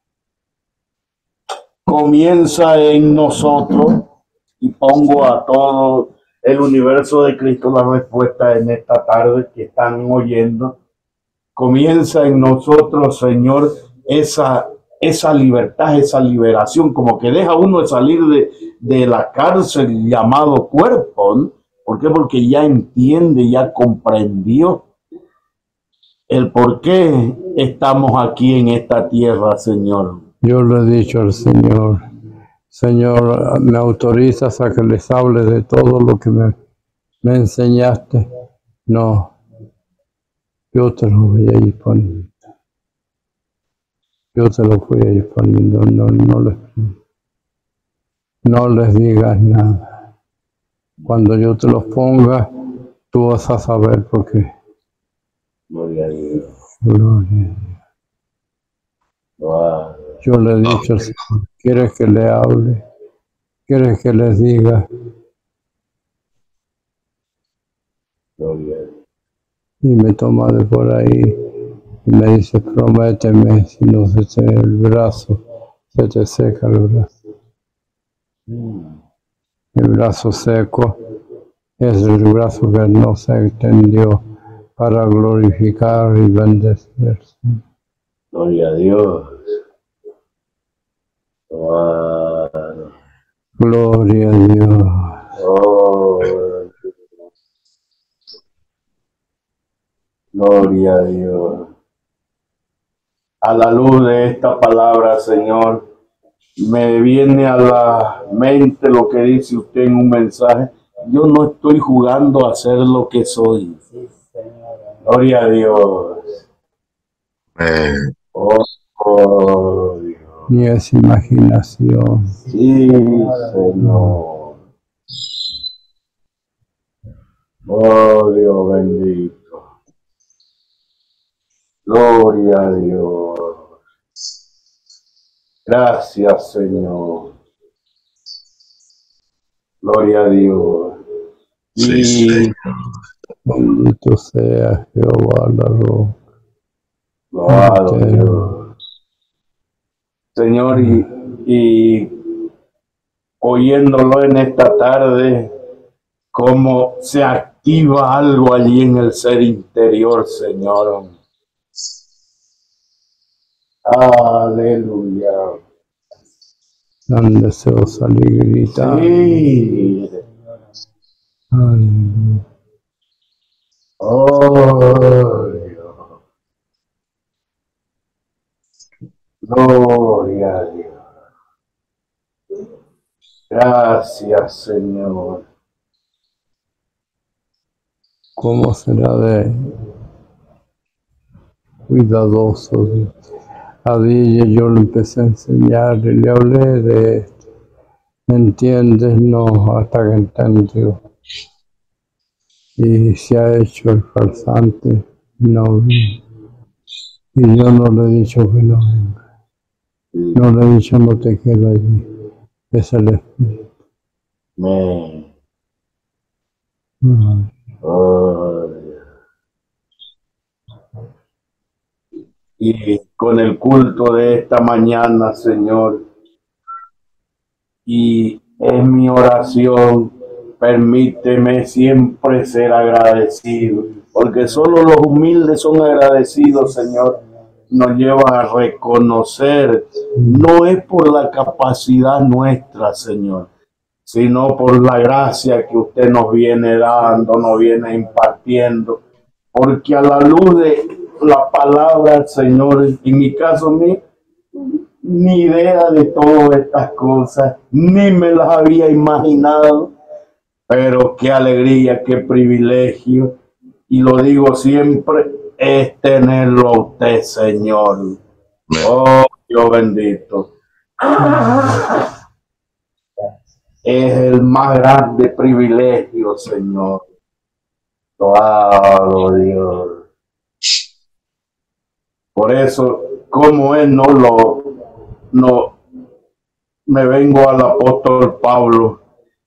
comienza en nosotros, y pongo a todo el universo de Cristo la respuesta en esta tarde que están oyendo, comienza en nosotros, Señor, esa, esa libertad, esa liberación, como que deja uno de salir de, de la cárcel llamado cuerpo, ¿no? ¿Por qué? Porque ya entiende, ya comprendió el por qué estamos aquí en esta tierra, Señor. Yo le he dicho al Señor, Señor, ¿me autorizas a que les hable de todo lo que me, me enseñaste? No, yo te lo voy a ir poniendo. Yo te lo voy a ir poniendo, no, no, les, no les digas nada. Cuando yo te los ponga, tú vas a saber por qué. Gloria a Dios. Gloria a Dios. Wow. Yo le he dicho al Señor, ¿quieres que le hable? ¿Quieres que les diga? Gloria a Dios. Y me toma de por ahí y me dice, prométeme, si no se te el brazo, se te seca el brazo. El brazo seco es el brazo que no se extendió para glorificar y bendecirse. Gloria a Dios. Wow. Gloria a Dios. Oh, gloria a Dios. A la luz de esta palabra, Señor, me viene a la mente lo que dice usted en un mensaje. Yo no estoy jugando a ser lo que soy. Gloria a Dios. Eh, Oh, oh, Dios. Ni es imaginación. Sí, Señor. Oh, Dios bendito. Gloria a Dios. Gracias, Señor. Gloria a Dios. sí, Y sí. Bendito sea Jehová la roca. Gloria a Eterno. Dios. Señor, y, y oyéndolo en esta tarde, cómo se activa algo allí en el ser interior, Señor. Aleluya. Dan deseo salir y gritar. Sí. Aleluya. Oh, Dios. Gloria a Dios. Gracias, Señor. ¿Cómo será de cuidadoso? A Dille yo le empecé a enseñar y le hablé de esto. ¿Entiendes? No, hasta que entendió. Y se ha hecho el farsante, no viene. Y yo no le he dicho que no venga. No le he dicho no te quedo allí. Es el Espíritu. Amén. Ay, Oh, Dios. Y con el culto de esta mañana, Señor, y es mi oración, permíteme siempre ser agradecido, porque solo los humildes son agradecidos, Señor. Nos lleva a reconocer, no es por la capacidad nuestra, Señor, sino por la gracia que usted nos viene dando, nos viene impartiendo, porque a la luz de la palabra del Señor, en mi caso, ni, ni idea de todas estas cosas, ni me las había imaginado, pero qué alegría, qué privilegio, y lo digo siempre, es tenerlo a usted, Señor. Oh, Dios bendito. Es el más grande privilegio, Señor. Claro, Dios. Por eso, como él no lo, no, me vengo al apóstol Pablo.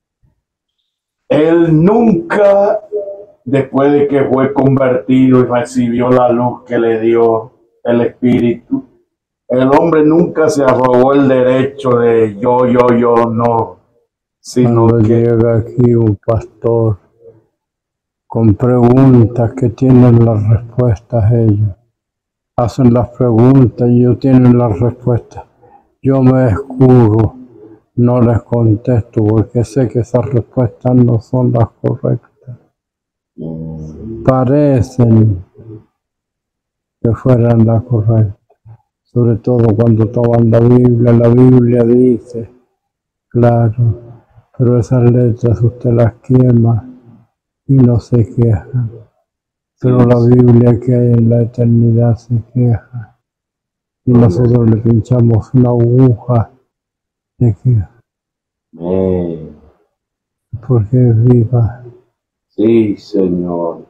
Él nunca, después de que fue convertido y recibió la luz que le dio el Espíritu, el hombre nunca se arrogó el derecho de yo, yo, yo, no, sino cuando que llega aquí un pastor con preguntas que tienen las respuestas ellos. Hacen las preguntas y ellos tienen las respuestas. Yo me escurro, no les contesto porque sé que esas respuestas no son las correctas. Parecen que fueran las correctas. Sobre todo cuando toman la Biblia. La Biblia dice, claro, pero esas letras usted las quema y no se queja. Pero la Biblia que hay en la eternidad se queja. Y nosotros le pinchamos una aguja, se queja. Amén. Porque es viva. Sí, Señor.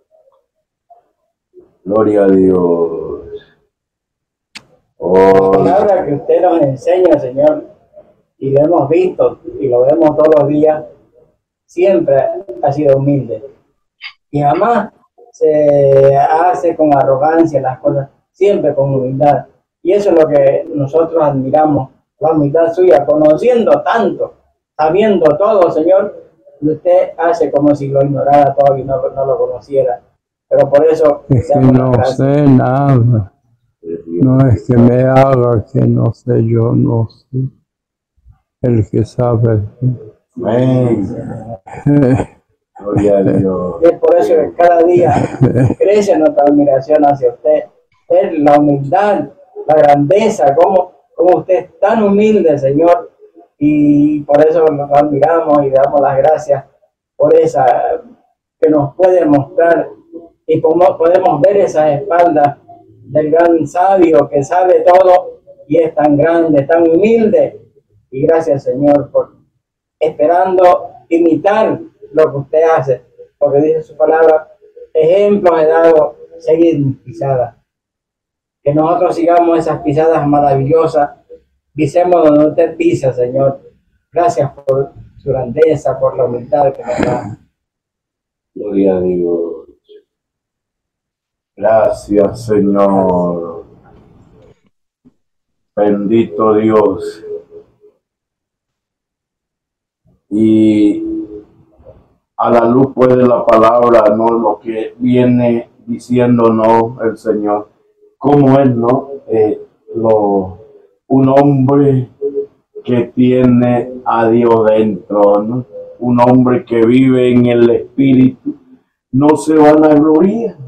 Gloria a Dios. La Oh, palabra que usted nos enseña, Señor, y lo hemos visto y lo vemos todos los días, siempre ha sido humilde. Y jamás se hace con arrogancia las cosas, siempre con humildad. Y eso es lo que nosotros admiramos, la humildad suya, conociendo tanto, sabiendo todo, Señor, y usted hace como si lo ignorara todo y no, no lo conociera. Pero por eso Es que no sé nada. No es que me haga que no sé, yo no sé. El que sabe. Amén. Gloria a Dios. Y es por eso que cada día crece nuestra admiración hacia usted. Es la humildad, la grandeza, como, como usted es tan humilde, Señor. Y por eso nos admiramos y le damos las gracias por esa que nos puede mostrar y podemos, podemos ver esas espaldas del gran sabio que sabe todo y es tan grande, tan humilde. Y gracias, Señor, por esperando imitar lo que usted hace, porque dice su palabra, ejemplos he dado, seguid mis pisadas. Que nosotros sigamos esas pisadas maravillosas, pisemos donde usted pisa, Señor. Gracias por su grandeza, por la humildad que nos da. Gloria a Dios. Gracias, Señor. Bendito Dios. Y a la luz pues de la palabra, ¿no? Lo que viene diciéndonos el Señor. ¿Cómo es, no? Eh, lo, un hombre que tiene a Dios dentro, ¿no? Un hombre que vive en el Espíritu, no se vanagloria.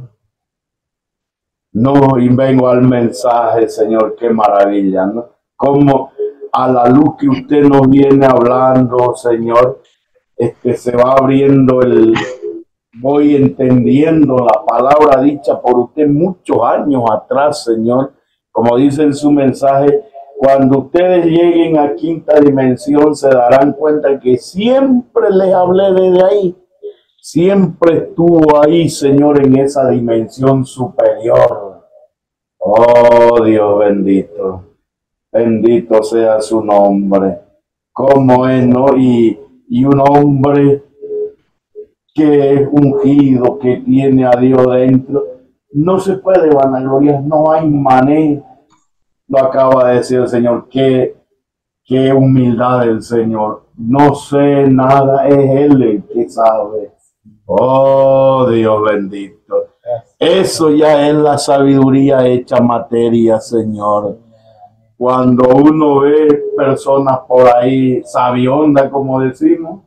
No, y vengo al mensaje, Señor, qué maravilla, ¿no? Como a la luz que usted nos viene hablando, Señor, este, se va abriendo el, voy entendiendo la palabra dicha por usted muchos años atrás, Señor. Como dice en su mensaje, cuando ustedes lleguen a quinta dimensión se darán cuenta que siempre les hablé desde ahí. Siempre estuvo ahí, Señor, en esa dimensión superior. Oh, Dios bendito. Bendito sea su nombre. ¿Cómo es, no? Y, y un hombre que es ungido, que tiene a Dios dentro, no se puede vanagloriar, no hay manera. Lo acaba de decir el Señor, qué, qué humildad del Señor. No sé nada, es Él el que sabe. Oh, Dios bendito. Eso ya es la sabiduría hecha materia, Señor. Cuando uno ve personas por ahí sabiondas, como decimos,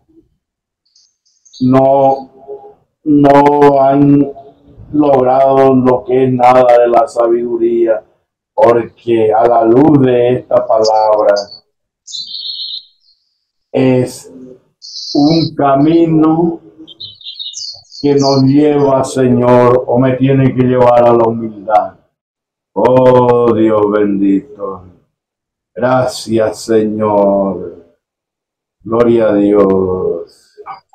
no, no han logrado lo que es nada de la sabiduría, porque a la luz de esta palabra es un camino que nos lleva, Señor, o me tiene que llevar a la humildad. Oh, Dios bendito. Gracias, Señor. Gloria a Dios.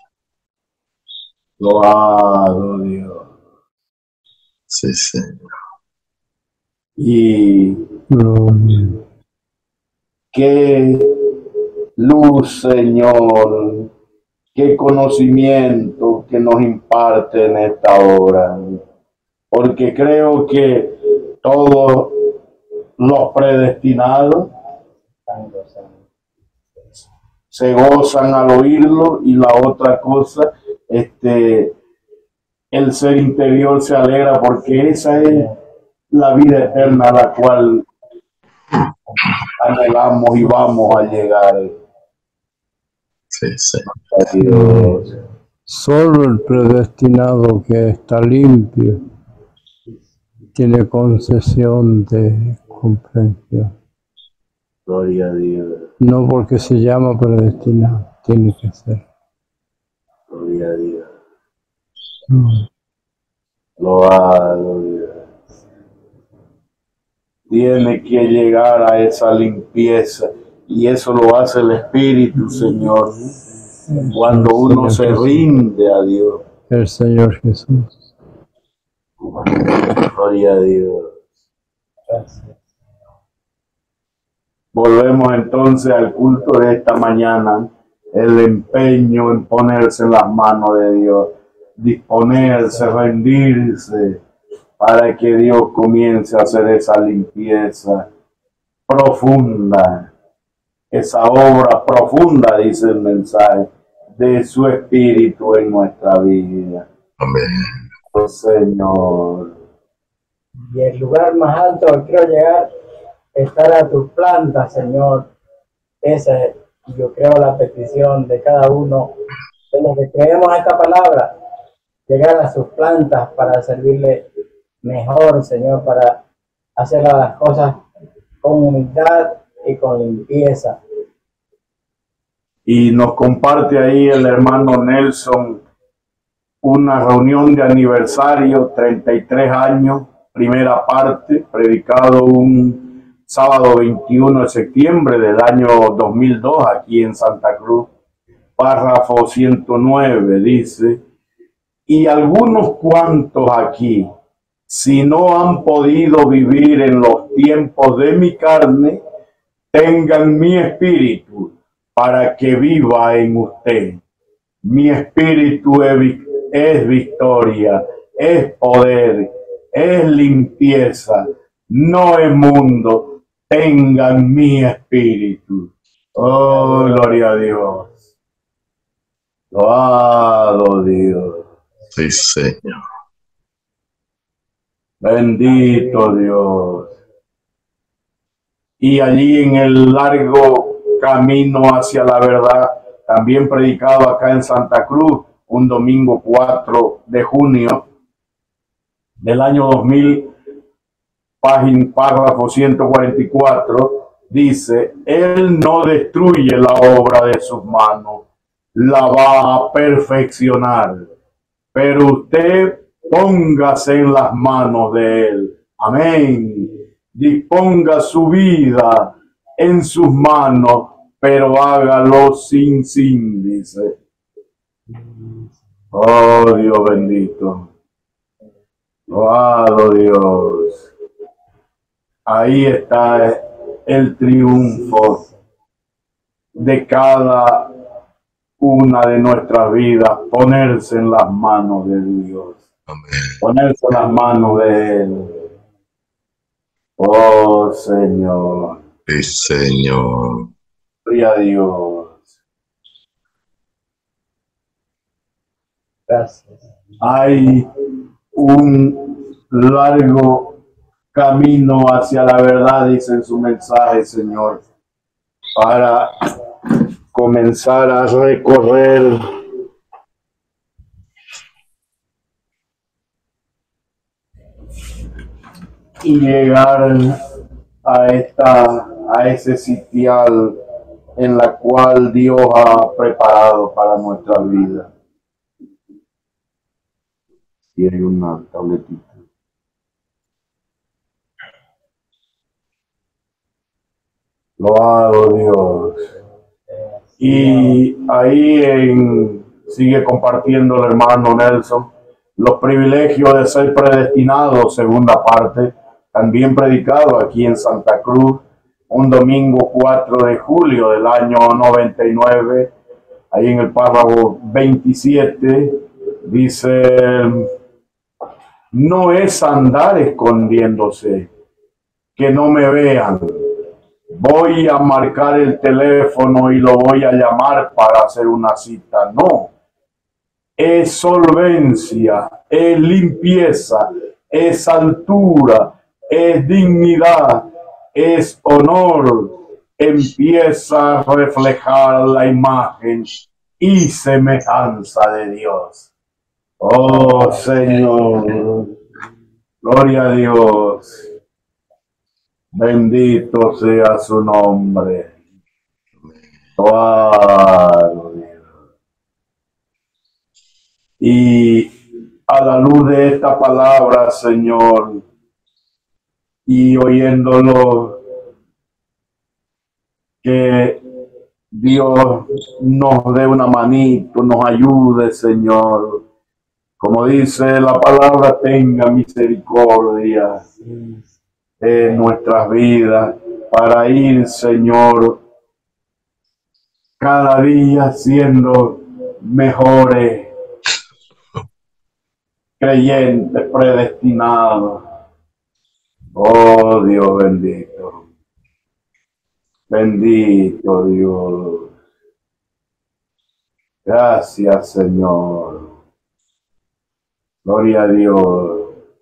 Loado Dios. Sí, sí. Y qué luz, Señor, qué conocimiento que nos imparte en esta hora. Porque creo que todos los predestinados se gozan al oírlo, y la otra cosa, este, el ser interior se alegra porque esa es la vida eterna a la cual anhelamos y vamos a llegar. Sí, sí. Dios. Solo el predestinado que está limpio tiene concesión de comprensión. Gloria a Dios. No porque se llama predestinado, tiene que ser. Gloria a Dios. No. Loado Dios. Tiene que llegar a esa limpieza, y eso lo hace el Espíritu, Señor, cuando uno se rinde a Dios. El Señor Jesús. Gloria a Dios. Volvemos entonces al culto de esta mañana, el empeño en ponerse en las manos de Dios, disponerse, rendirse, para que Dios comience a hacer esa limpieza profunda esa obra profunda, dice el mensaje, de su espíritu en nuestra vida. Amén. Oh, Señor. Y el lugar más alto al que quiero llegar, estar a tus plantas, Señor. Esa es, yo creo, la petición de cada uno de los que creemos esta palabra. Llegar a sus plantas para servirle mejor, Señor, para hacer las cosas con humildad y con limpieza. Y nos comparte ahí el hermano Nelson una reunión de aniversario, treinta y tres años, primera parte, predicado un sábado veintiuno de septiembre del año dos mil dos aquí en Santa Cruz, párrafo ciento nueve, dice: y algunos cuantos aquí, si no han podido vivir en los tiempos de mi carne, tengan mi espíritu para que viva en usted. Mi espíritu es, es victoria, es poder, es limpieza, no es mundo. Tengan mi espíritu. Oh, gloria a Dios. Loado Dios. Sí, Señor. Bendito Dios. Y allí en el largo camino hacia la verdad, también predicado acá en Santa Cruz, un domingo cuatro de junio del año dos mil, página, párrafo ciento cuarenta y cuatro, dice: Él no destruye la obra de sus manos, la va a perfeccionar, pero usted póngase en las manos de Él. Amén. Disponga su vida en sus manos, pero hágalo sin sin, dice. Oh, Dios bendito. Loado Dios. Ahí está el triunfo de cada una de nuestras vidas, ponerse en las manos de Dios. Amén. Ponerse en las manos de Él. Oh, Señor. Sí, Señor. Gloria a Dios. Gracias. Hay un largo camino hacia la verdad, dice en su mensaje, Señor, para comenzar a recorrer y llegar a esta, a ese sitial en la cual Dios ha preparado para nuestra vida. Y hay una tabletita. Loado Dios. Y ahí en, sigue compartiendo el hermano Nelson los privilegios de ser predestinado, segunda parte, también predicado aquí en Santa Cruz, un domingo cuatro de julio del año noventa y nueve, ahí en el párrafo veintisiete, dice: no es andar escondiéndose, que no me vean. Voy a marcar el teléfono y lo voy a llamar para hacer una cita. No. Es solvencia, es limpieza, es altura, es dignidad, es honor. Empieza a reflejar la imagen y semejanza de Dios. Oh, Señor. Gloria a Dios. Bendito sea su nombre. Wow. Y a la luz de esta palabra, Señor, y oyéndolo, que Dios nos dé una manito, nos ayude, Señor. Como dice la palabra, tenga misericordia en nuestras vidas para ir, Señor, cada día siendo mejores creyentes, predestinados. Oh, Dios bendito. Bendito Dios. Gracias, Señor. Gloria a Dios.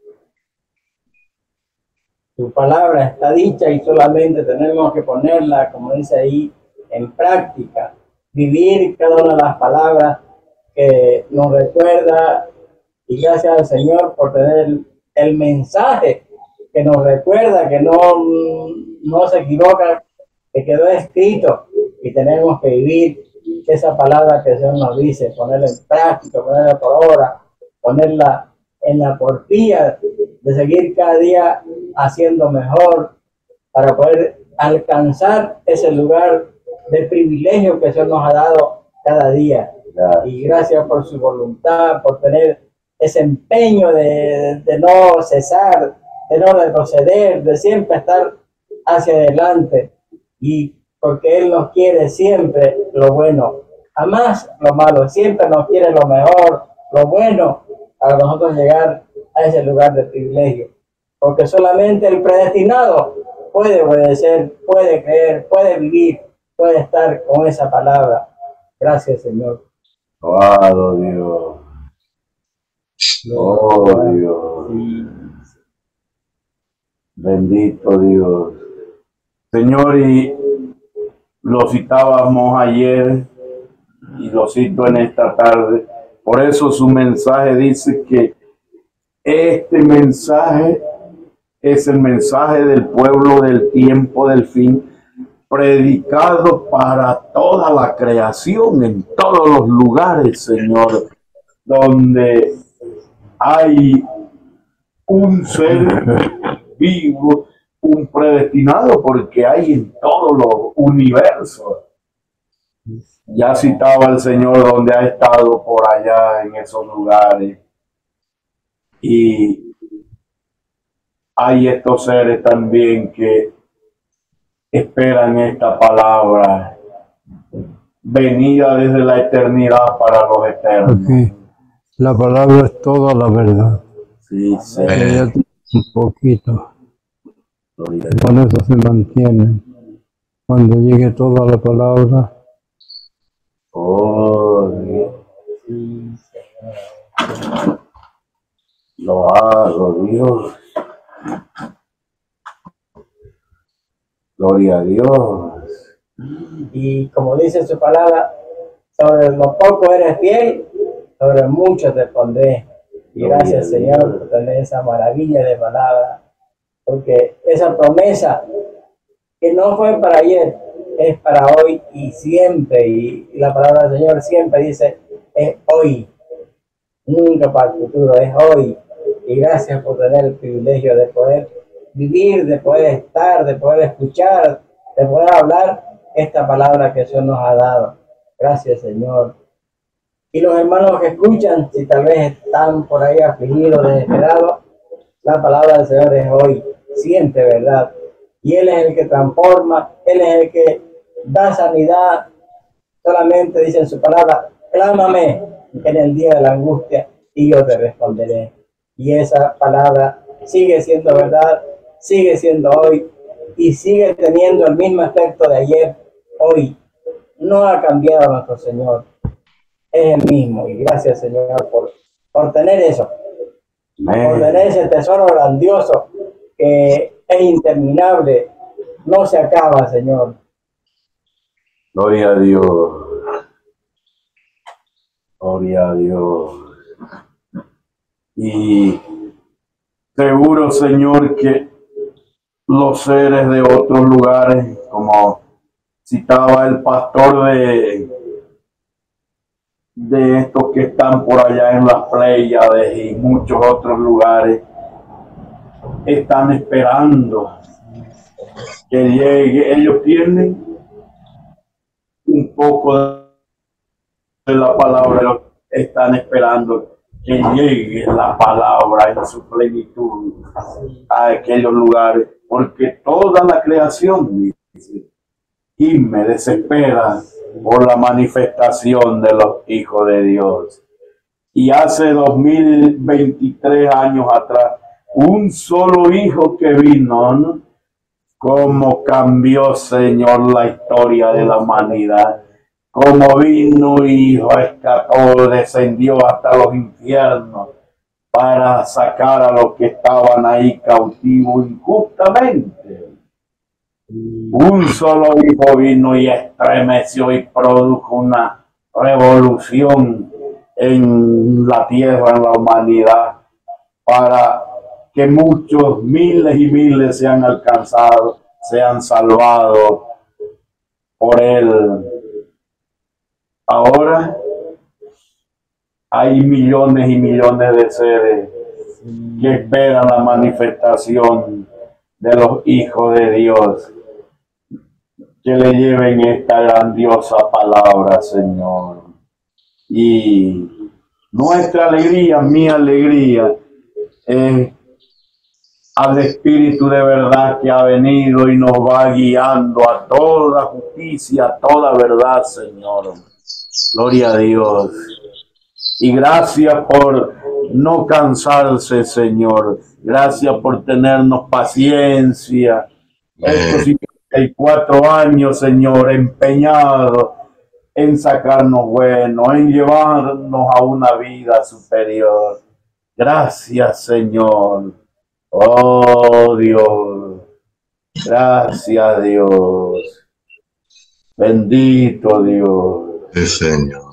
Tu palabra está dicha y solamente tenemos que ponerla, como dice ahí, en práctica. Vivir cada una de las palabras que nos recuerda, y gracias al Señor por tener el, el mensaje que nos recuerda que no, no se equivoca, que quedó escrito y tenemos que vivir esa palabra que el Señor nos dice, ponerla en práctica, ponerla por obra, ponerla en la porfía de seguir cada día haciendo mejor para poder alcanzar ese lugar de privilegio que el Señor nos ha dado cada día. Gracias. Y gracias por su voluntad, por tener ese empeño de, de no cesar, de no retroceder, de siempre estar hacia adelante, y porque Él nos quiere siempre lo bueno, jamás lo malo, siempre nos quiere lo mejor, lo bueno, para nosotros llegar a ese lugar de privilegio, porque solamente el predestinado puede obedecer, puede creer, puede vivir, puede estar con esa palabra. Gracias, Señor. Alabado Dios. Oh Dios. Sí. Bendito Dios. Señor, y lo citábamos ayer y lo cito en esta tarde. Por eso su mensaje dice que este mensaje es el mensaje del pueblo del tiempo del fin, predicado para toda la creación, en todos los lugares, Señor, donde hay un ser vivo, un predestinado, porque hay en todos los universos. Ya citaba el Señor donde ha estado por allá en esos lugares. Y hay estos seres también que esperan esta palabra venida desde la eternidad para los eternos. Porque la palabra es toda la verdad. Sí, sí. Ella tiene un poquito. Gloria a Dios. Con eso se mantiene. Cuando llegue toda la palabra, Oh, Dios. Sí, Señor. Lo hago, Dios. Gloria a Dios. Y como dice su palabra, sobre lo poco eres fiel, sobre mucho te pondré. Y gracias, Señor, por tener esa maravilla de palabra, porque esa promesa que no fue para ayer, es para hoy y siempre. Y, y la palabra del Señor siempre dice, es hoy, nunca para el futuro, es hoy. Y gracias por tener el privilegio de poder vivir, de poder estar, de poder escuchar, de poder hablar esta palabra que el Señor nos ha dado. Gracias, Señor. Y los hermanos que escuchan, si tal vez están por ahí afligidos, desesperados, la palabra del Señor es hoy, siempre, ¿verdad? Y Él es el que transforma, Él es el que da sanidad. Solamente dice en su palabra, clámame en el día de la angustia y yo te responderé. Y esa palabra sigue siendo verdad, sigue siendo hoy y sigue teniendo el mismo efecto de ayer, hoy. No ha cambiado nuestro Señor, es el mismo. Y gracias, Señor, por, por tener eso, Amén. por tener ese tesoro grandioso que es interminable, no se acaba, Señor. Gloria a Dios. Gloria a Dios. Y seguro, Señor, que los seres de otros lugares, como citaba el pastor de, de estos que están por allá en las Pléyades y muchos otros lugares, están esperando que llegue. Ellos tienen un poco de la palabra, ellos están esperando que llegue la palabra en su plenitud a aquellos lugares, porque toda la creación, dice, y me desespera por la manifestación de los hijos de Dios. Y hace dos mil veintitrés años atrás, un solo hijo que vino, ¿no?, cómo cambió, Señor, la historia de la humanidad. Cómo vino y rescató, descendió hasta los infiernos para sacar a los que estaban ahí cautivos injustamente. Un solo hijo vino y estremeció y produjo una revolución en la tierra, en la humanidad, para que muchos, miles y miles sean alcanzados, sean salvados por él. Ahora hay millones y millones de seres que esperan la manifestación de los hijos de Dios, que le lleven esta grandiosa palabra, Señor. Y nuestra alegría, mi alegría, es al Espíritu de verdad que ha venido y nos va guiando a toda justicia, a toda verdad, Señor. Gloria a Dios. Y gracias por no cansarse, Señor. Gracias por tenernos paciencia. Estos cincuenta y cuatro años, Señor, empeñados en sacarnos bueno, en llevarnos a una vida superior. Gracias, Señor. Oh, Dios. Gracias, Dios. Bendito Dios. Sí, Señor.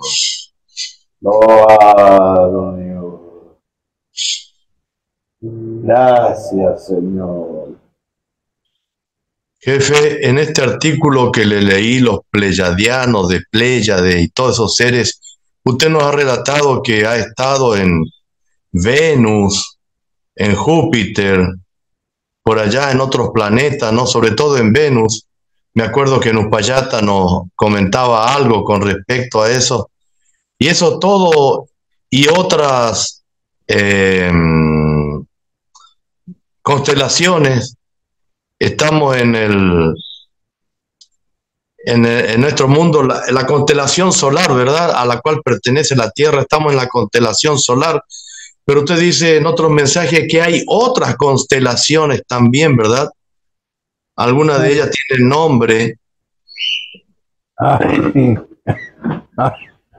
Loado Dios. Gracias, Señor. Jefe, en este artículo que le leí, los pleyadianos de Pléyade y todos esos seres, usted nos ha relatado que ha estado en Venus, en Júpiter, por allá en otros planetas, ¿no? Sobre todo en Venus. Me acuerdo que Nupayata nos comentaba algo con respecto a eso. Y eso todo y otras eh, constelaciones, estamos en el, en, el, en nuestro mundo, la, la constelación solar, ¿verdad? A la cual pertenece la Tierra, estamos en la constelación solar. Pero usted dice en otro mensaje que hay otras constelaciones también, ¿verdad? Algunas de ellas tienen nombre. Ay, ay,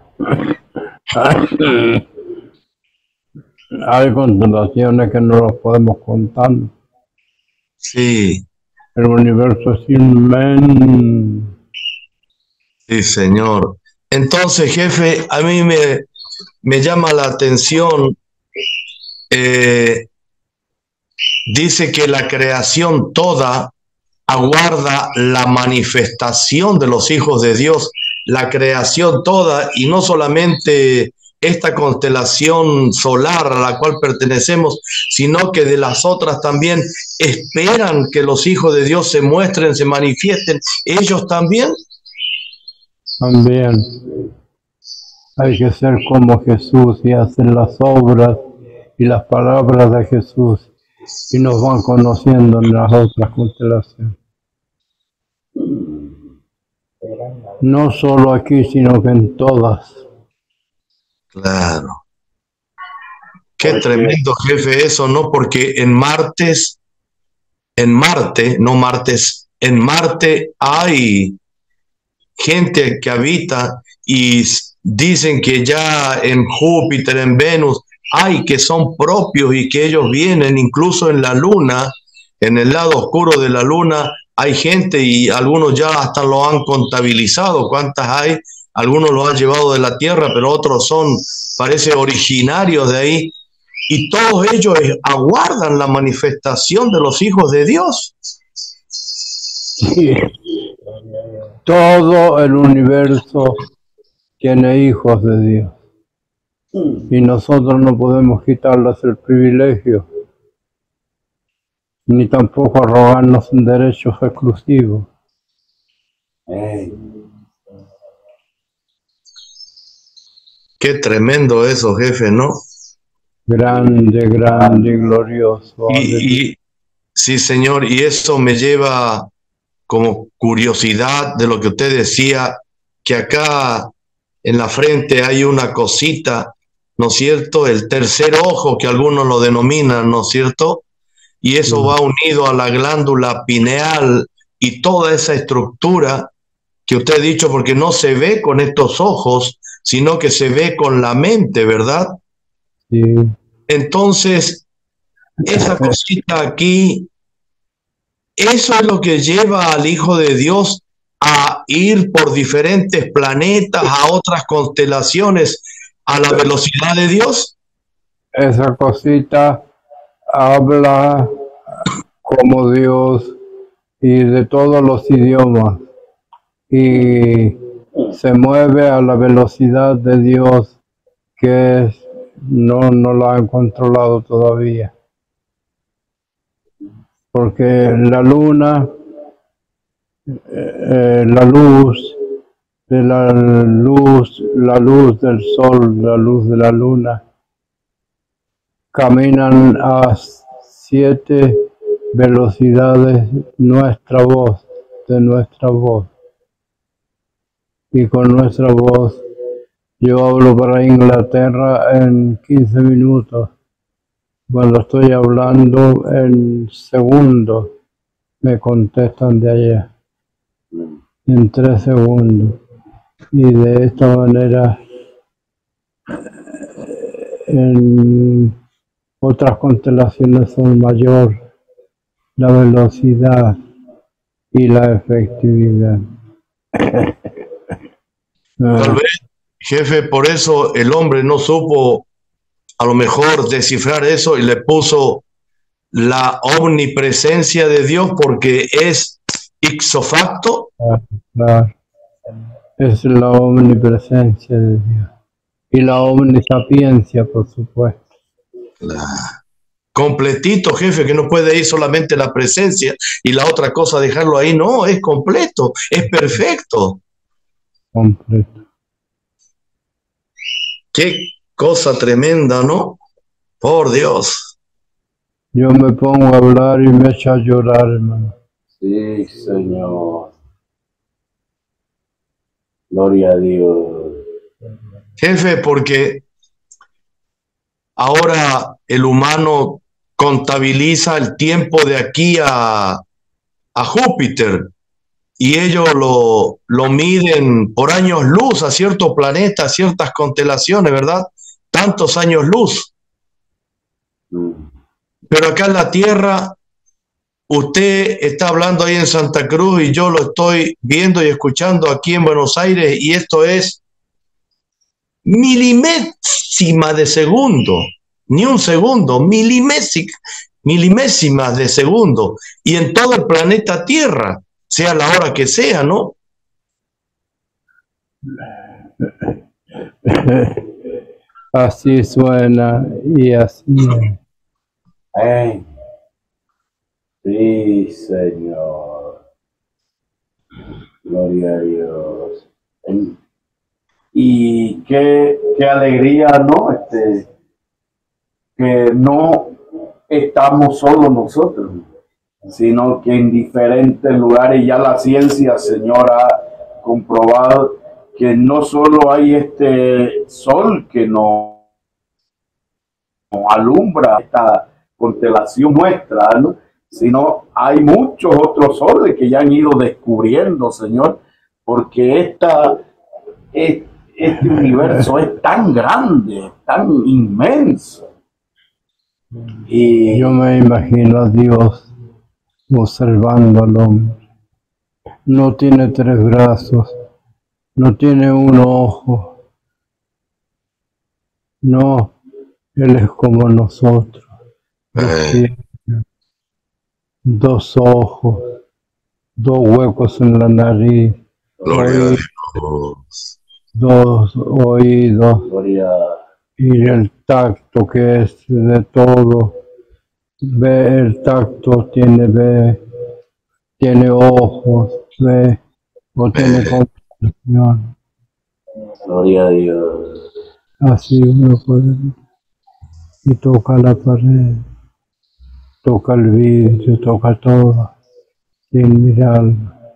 ay. Hay constelaciones que no las podemos contar. Sí. El universo es inmenso. Sí, señor. Entonces, jefe, a mí me, me llama la atención. Eh, dice que la creación toda aguarda la manifestación de los hijos de Dios, la creación toda, y no solamente esta constelación solar a la cual pertenecemos, sino que de las otras también esperan que los hijos de Dios se muestren, se manifiesten, ellos también. También hay que ser como Jesús y hacer las obras y las palabras de Jesús, y nos van conociendo en las otras constelaciones. No solo aquí, sino que en todas. Claro. Qué tremendo, jefe, eso, ¿no? Porque en Martes, en Marte, no Martes, en Marte hay gente que habita y dicen que ya en Júpiter, en Venus, hay que son propios y que ellos vienen, incluso en la Luna, en el lado oscuro de la Luna, hay gente y algunos ya hasta lo han contabilizado, cuántas hay, algunos lo han llevado de la Tierra, pero otros son, parece, originarios de ahí, y todos ellos aguardan la manifestación de los hijos de Dios. Sí. Todo el universo tiene hijos de Dios. Y nosotros no podemos quitarles el privilegio, ni tampoco arrogarnos derechos exclusivos. Hey. Qué tremendo eso, jefe, ¿no? Grande, grande, glorioso. Y, y, sí, señor, y eso me lleva como curiosidad de lo que usted decía, que acá en la frente hay una cosita, ¿no es cierto? El tercer ojo, que algunos lo denominan, ¿no es cierto? y eso Sí. va unido a la glándula pineal y toda esa estructura que usted ha dicho, porque no se ve con estos ojos, sino que se ve con la mente, ¿verdad? Sí. Entonces, esa cosita aquí, eso es lo que lleva al Hijo de Dios a ir por diferentes planetas, a otras constelaciones, a la velocidad de Dios. Esa cosita habla como Dios y de todos los idiomas y se mueve a la velocidad de Dios, que es, no, no la han controlado todavía. Porque la luna, eh, la luz de la luz, la luz del sol, la luz de la luna, caminan a siete velocidades nuestra voz, de nuestra voz. Y con nuestra voz, yo hablo para Inglaterra en quince minutos. Cuando estoy hablando en segundos, me contestan de allá, en tres segundos. Y de esta manera, en otras constelaciones son mayor la velocidad y la efectividad. Tal vez, jefe, por eso el hombre no supo a lo mejor descifrar eso y le puso la omnipresencia de Dios porque es ipso facto. Claro, es la omnipresencia de Dios. Y la omnisapiencia, por supuesto. Completito, jefe, que no puede ir solamente la presencia y la otra cosa dejarlo ahí. No, es completo, es perfecto. Completo. Qué cosa tremenda, ¿no? Por Dios. Yo me pongo a hablar y me echo a llorar, hermano. Sí, Señor. Gloria a Dios. Jefe, porque ahora el humano contabiliza el tiempo de aquí a, a Júpiter y ellos lo, lo miden por años luz a ciertos planetas, a ciertas constelaciones, ¿verdad? Tantos años luz. Mm. Pero acá en la Tierra, usted está hablando ahí en Santa Cruz y yo lo estoy viendo y escuchando aquí en Buenos Aires y esto es milimésima de segundo, ni un segundo, milimésic, milimésimas de segundo, y en todo el planeta Tierra, sea la hora que sea, ¿no? Así suena y así es. Hey. Sí, Señor. Gloria a Dios. Y qué, qué alegría, ¿no? Este, que no estamos solo nosotros, sino que en diferentes lugares ya la ciencia, Señor, ha comprobado que no solo hay este sol que nos alumbra esta constelación nuestra, ¿no? Sino hay muchos otros soles que ya han ido descubriendo, Señor, porque esta, este universo es tan grande, tan inmenso. Y yo me imagino a Dios observando al hombre. No tiene tres brazos, no tiene un ojo. No, Él es como nosotros. Eh. Dos ojos, dos huecos en la nariz, Gloria a Dios. Dos oídos, gloria. Y el tacto que es de todo. Ve el tacto, tiene ve, tiene ojos, ve, o tiene comprensión. Gloria a Dios. Así uno puede ver. Y toca la pared, toca el vidrio, toca todo, sin mirarlo.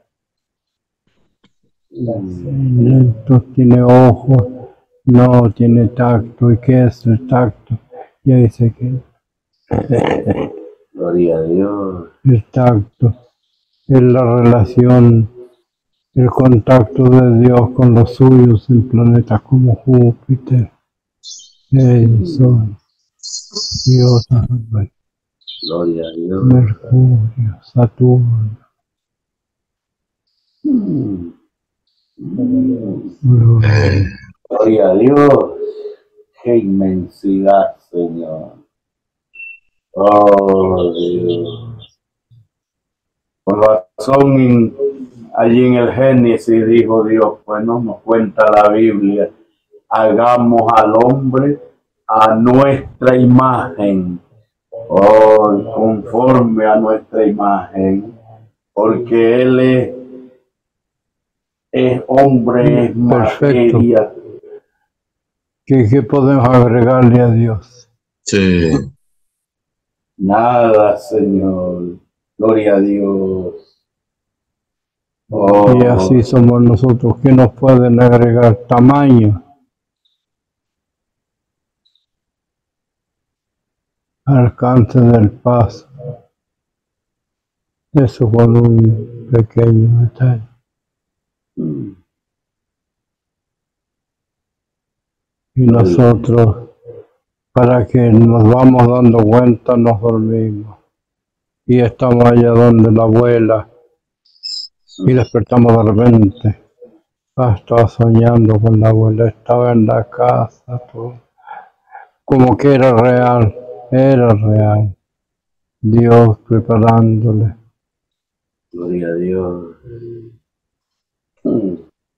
Entonces tiene ojos, no tiene tacto. ¿Y qué es el tacto? Ya dice que Gloria a Dios. el tacto, es la relación, el contacto de Dios con los suyos en planetas como Júpiter, el Sol, Dios, Gloria a Dios. Mercurio, Saturno. Mm. Gloria. Gloria a Dios. Qué inmensidad, Señor. Oh, Dios. Por razón, en- allí en el Génesis dijo Dios, pues no nos cuenta la Biblia, hagamos al hombre a nuestra imagen, oh, conforme a nuestra imagen, porque Él es, es hombre, es Perfecto. materia. ¿Qué, qué podemos agregarle a Dios? Sí. Nada, Señor. Gloria a Dios. Oh, Y así somos nosotros. ¿Qué nos pueden agregar? Tamaño. Alcance del paso. Eso con un pequeño detalle. mm, Y nosotros, para que nos vamos dando cuenta, nos dormimos. Y estamos allá donde la abuela. Y despertamos de repente. Ah, estaba soñando con la abuela, estaba en la casa, todo. Como que era real, era real. Dios preparándole. gloria a Dios. Mm,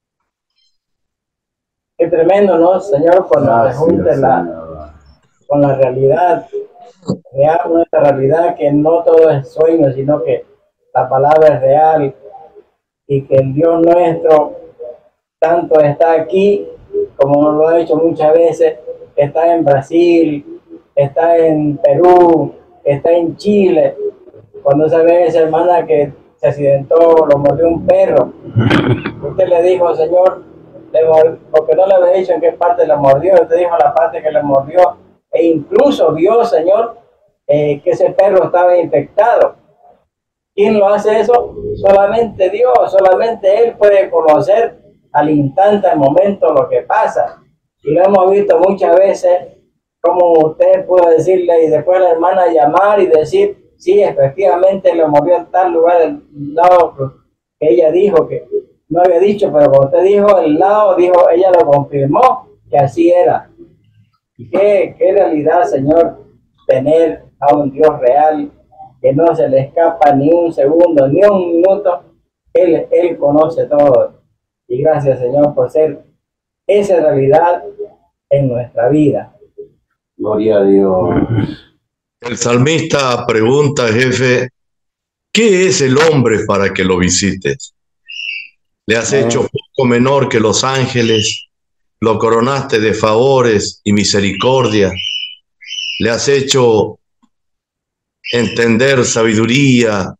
Qué tremendo, ¿no, Señor? Cuando se gracias, junte la, Señor. con la realidad real, nuestra realidad, que no todo es sueño, sino que la palabra es real y que el Dios nuestro tanto está aquí, como nos lo ha dicho muchas veces, está en Brasil, está en Perú, está en Chile. Cuando esa vez, hermana, que se accidentó, lo mordió un perro, usted le dijo, Señor, le mor- porque no le había dicho en qué parte le mordió, usted dijo la parte que le mordió, e incluso vio, Señor, eh, que ese perro estaba infectado. ¿Quién lo hace eso? Solamente Dios, solamente Él puede conocer al instante, al momento, lo que pasa. Y lo hemos visto muchas veces, como usted pudo decirle, y después la hermana llamar y decir, sí, efectivamente le movió en tal lugar, el lado que ella dijo que no había dicho, pero cuando usted dijo el lado, dijo, ella lo confirmó, que así era. Y qué, qué realidad, Señor, tener a un Dios real, que no se le escapa ni un segundo, ni un minuto. Él, él conoce todo. Y gracias, Señor, por ser esa realidad en nuestra vida. Gloria a Dios. El salmista pregunta, jefe, ¿qué es el hombre para que lo visites? Le has hecho poco menor que los ángeles, lo coronaste de favores y misericordia, le has hecho entender sabiduría,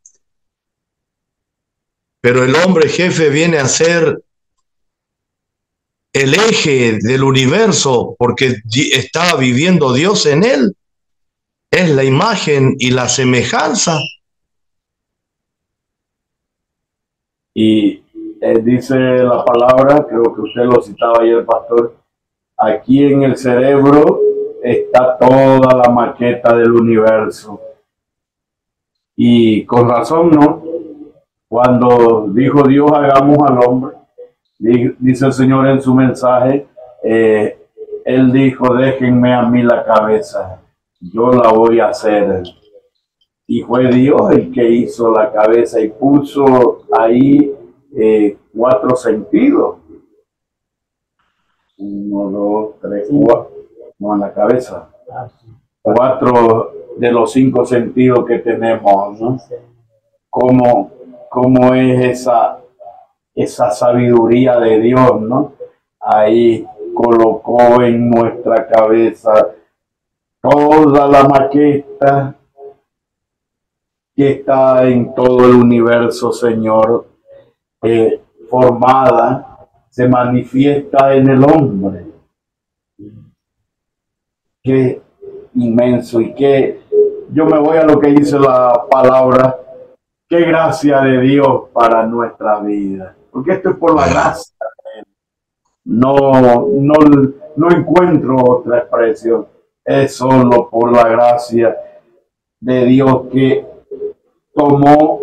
pero el hombre, jefe, viene a ser el eje del universo porque está viviendo Dios en él. Es la imagen y la semejanza. Y eh, dice la palabra, creo que usted lo citaba ayer, pastor, aquí en el cerebro está toda la maqueta del universo. Y con razón, ¿no? Cuando dijo Dios, hagamos al hombre, dice el Señor en su mensaje, eh, Él dijo, déjenme a mí la cabeza, yo la voy a hacer. Y fue Dios el que hizo la cabeza y puso ahí eh, cuatro sentidos. Uno, dos, tres, cuatro. No, en la cabeza. Cuatro de los cinco sentidos que tenemos, ¿no? ¿Cómo, cómo es esa, esa sabiduría de Dios, ¿no? Ahí colocó en nuestra cabeza toda la maqueta que está en todo el universo, Señor, eh, formada, se manifiesta en el hombre. Qué inmenso y qué yo me voy a lo que dice la palabra. Qué gracia de Dios para nuestra vida. Porque esto es por la gracia. No, no, no encuentro otra expresión. Es solo por la gracia de Dios que tomó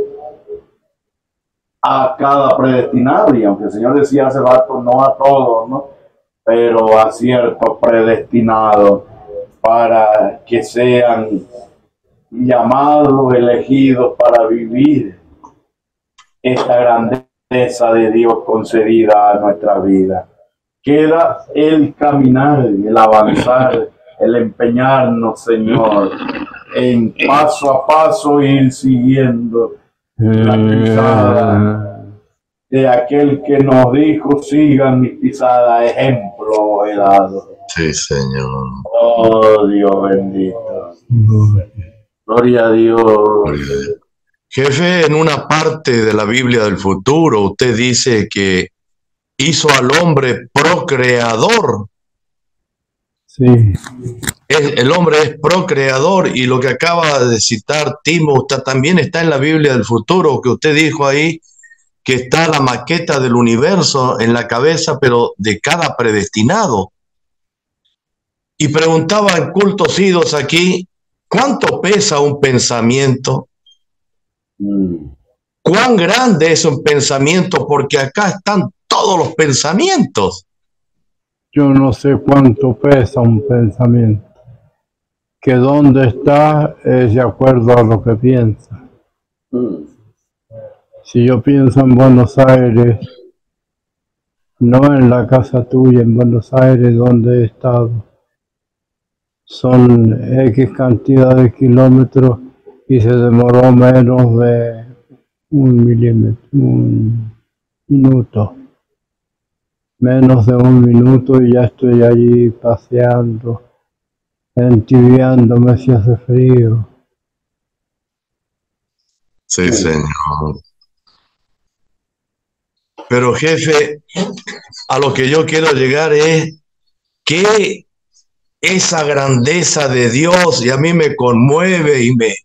a cada predestinado. Y aunque el Señor decía hace rato, no a todos, ¿no? Pero a ciertos predestinados para que sean llamados, elegidos para vivir esta grandeza de Dios concedida a nuestra vida. Queda el caminar, el avanzar, el empeñarnos, Señor, en paso a paso ir siguiendo la pisada de aquel que nos dijo, sigan mis pisadas, ejemplo he dado. Sí, Señor. Oh, Dios bendito. Gloria a Dios. Gloria a Dios. Jefe, en una parte de la Biblia del futuro, usted dice que hizo al hombre procreador. Sí. Es, el hombre es procreador, y lo que acaba de citar Timo usted, también está en la Biblia del futuro, que usted dijo ahí que está la maqueta del universo en la cabeza, pero de cada predestinado. Y preguntaba en cultos idos aquí, ¿cuánto pesa un pensamiento? Mm. ¿Cuán grande es un pensamiento? Porque acá están todos los pensamientos. Yo no sé cuánto pesa un pensamiento. Que dónde está es de acuerdo a lo que piensa. Mm. Si yo pienso en Buenos Aires, no en la casa tuya, en Buenos Aires donde he estado, son X cantidad de kilómetros y se demoró menos de un milímetro, un minuto. Menos de un minuto y ya estoy allí paseando, entibiándome si hace frío. Sí, Señor. Pero jefe, a lo que yo quiero llegar es que esa grandeza de Dios, y a mí me conmueve y me,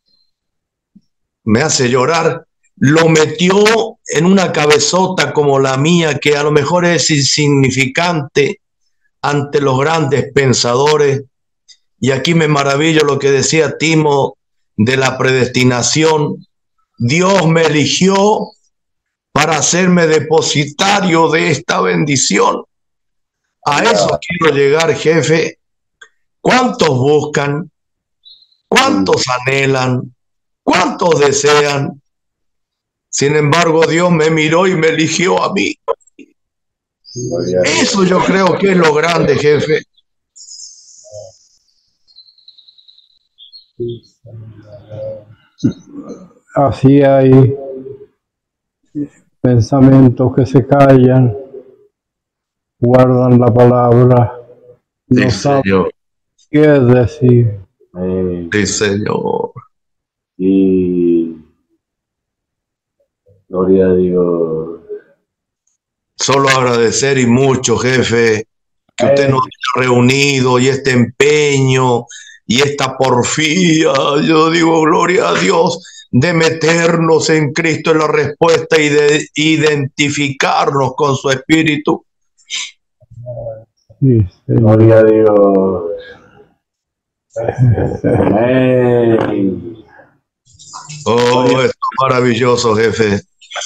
me hace llorar, lo metió en una cabezota como la mía, que a lo mejor es insignificante ante los grandes pensadores. Y aquí me maravillo lo que decía Timo de la predestinación. Dios me eligió para hacerme depositario de esta bendición. A eso quiero llegar, jefe. ¿Cuántos buscan? ¿Cuántos anhelan? ¿Cuántos desean? Sin embargo, Dios me miró y me eligió a mí. Eso yo creo que es lo grande, jefe. Así hay pensamientos que se callan, guardan la palabra, no Sí, saben Señor. qué decir. Eh, Sí, Señor. y gloria a Dios. Solo agradecer y mucho, jefe, que usted nos haya reunido y este empeño y esta porfía. Yo digo, gloria a Dios, de meternos en Cristo en la respuesta y de identificarnos con su Espíritu. Sí, Señor. Gloria a Dios. Amén. Oh, esto es maravilloso, jefe.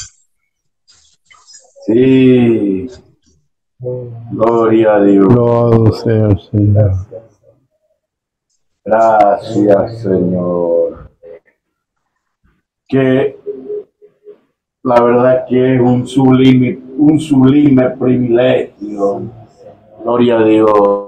Sí. Gloria a Dios. Loado sea el Señor. Gracias, Señor. Que la verdad que es un sublime, un sublime privilegio. Gloria a Dios.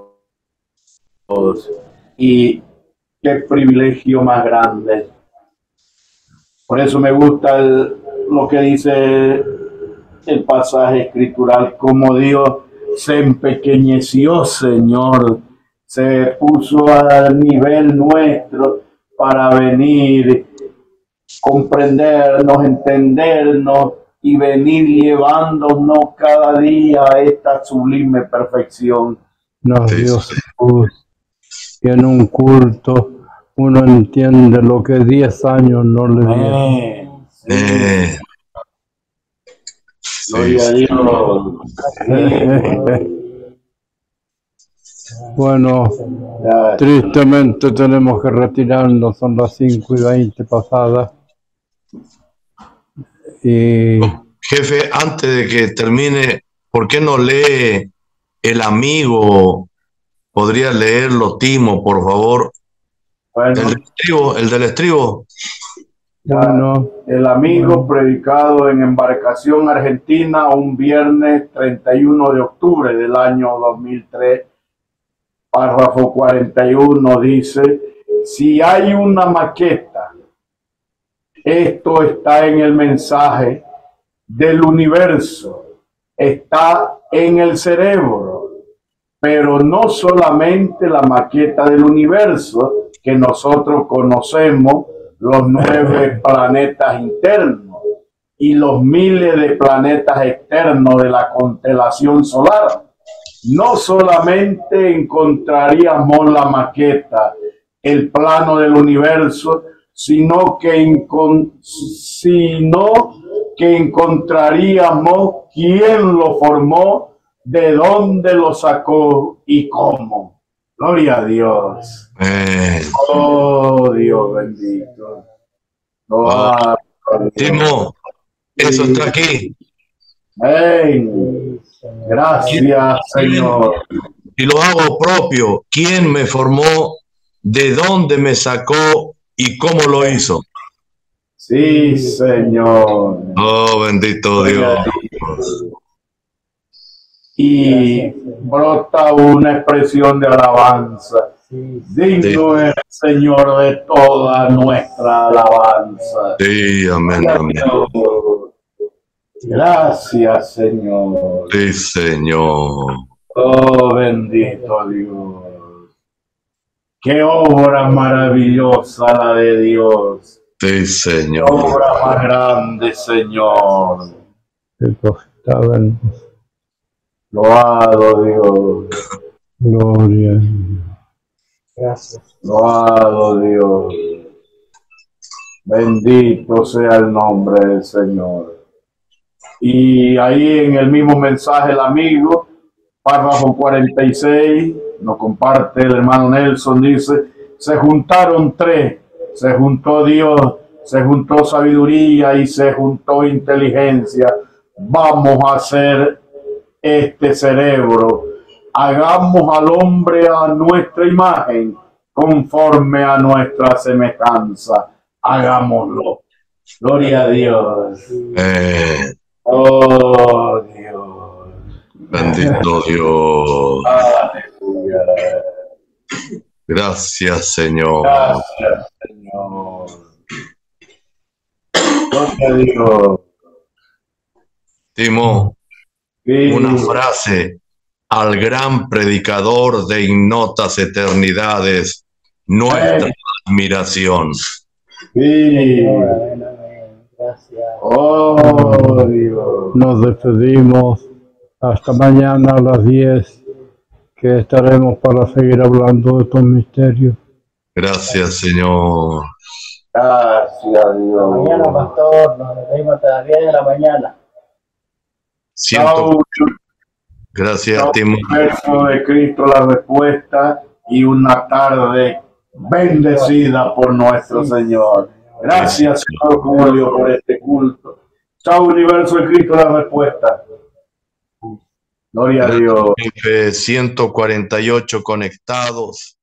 Y qué privilegio más grande. Por eso me gusta el, lo que dice el pasaje escritural, como Dios se empequeñeció, Señor, se puso al nivel nuestro para venir, comprendernos, entendernos y venir llevándonos cada día a esta sublime perfección. Nos Sí, dio sí. Jesús y en un culto uno entiende lo que diez años no le dieron. Amén. Sí. Eh, Gloria a sí, Dios. Bueno, Ya. tristemente tenemos que retirarnos, son las cinco y veinte pasadas. Y Jefe, antes de que termine, ¿por qué no lee El Amigo? ¿Podría leerlo, Timo, por favor? Bueno, El del estribo, el del estribo. bueno, el amigo predicado en Embarcación Argentina un viernes treinta y uno de octubre del año dos mil tres, párrafo cuarenta y uno, dice: si hay una maqueta, esto está en el mensaje del universo, está en el cerebro, pero no solamente la maqueta del universo que nosotros conocemos, los nueve planetas internos y los miles de planetas externos de la constelación solar. No solamente encontraríamos la maqueta, el plano del universo, sino que, encon sino que encontraríamos quién lo formó, de dónde lo sacó y cómo. Gloria a Dios. Eh, Oh, Dios bendito. Oh, Timo, eso está aquí. Amén. Gracias, Señor. Y lo hago propio. ¿Quién me formó? ¿De dónde me sacó? ¿Y cómo lo hizo? Sí, Señor. Oh, bendito Dios. Y brota una expresión de alabanza. Digno es, Señor, de toda nuestra alabanza. Sí, amén, amén. Gracias, Señor. Sí, Señor. Oh, bendito Dios. Qué obra maravillosa la de Dios. Sí, Señor. Obra más grande, Señor. depositado en Loado Dios. gloria. Gracias. Loado Dios. Bendito sea el nombre del Señor. Y ahí en el mismo mensaje el amigo, párrafo cuarenta y seis, nos comparte el hermano Nelson, dice: se juntaron tres, se juntó Dios, se juntó sabiduría y se juntó inteligencia. Vamos a hacer este cerebro, hagamos al hombre a nuestra imagen, conforme a nuestra semejanza, hagámoslo. Gloria a Dios. Eh, Oh Dios. bendito Dios. Aleluya. Gracias, Señor. Gracias, Señor. Gloria a Dios. Timo, Sí. una frase al gran predicador de ignotas eternidades, nuestra Eh. admiración. Sí. Amén, amén. Gracias. Oh Dios. Nos despedimos hasta mañana a las diez, que estaremos para seguir hablando de estos misterios. Gracias, Señor. Gracias, Dios. Mañana, pastor, nos vemos hasta las diez de la mañana. Siento. Chao, Gracias, chao, Timo. verso de Cristo la respuesta y una tarde bendecida por nuestro Señor. Gracias, Señor Julio, por este culto. Chao, universo de Cristo la respuesta. Gloria a Dios. ciento cuarenta y ocho conectados.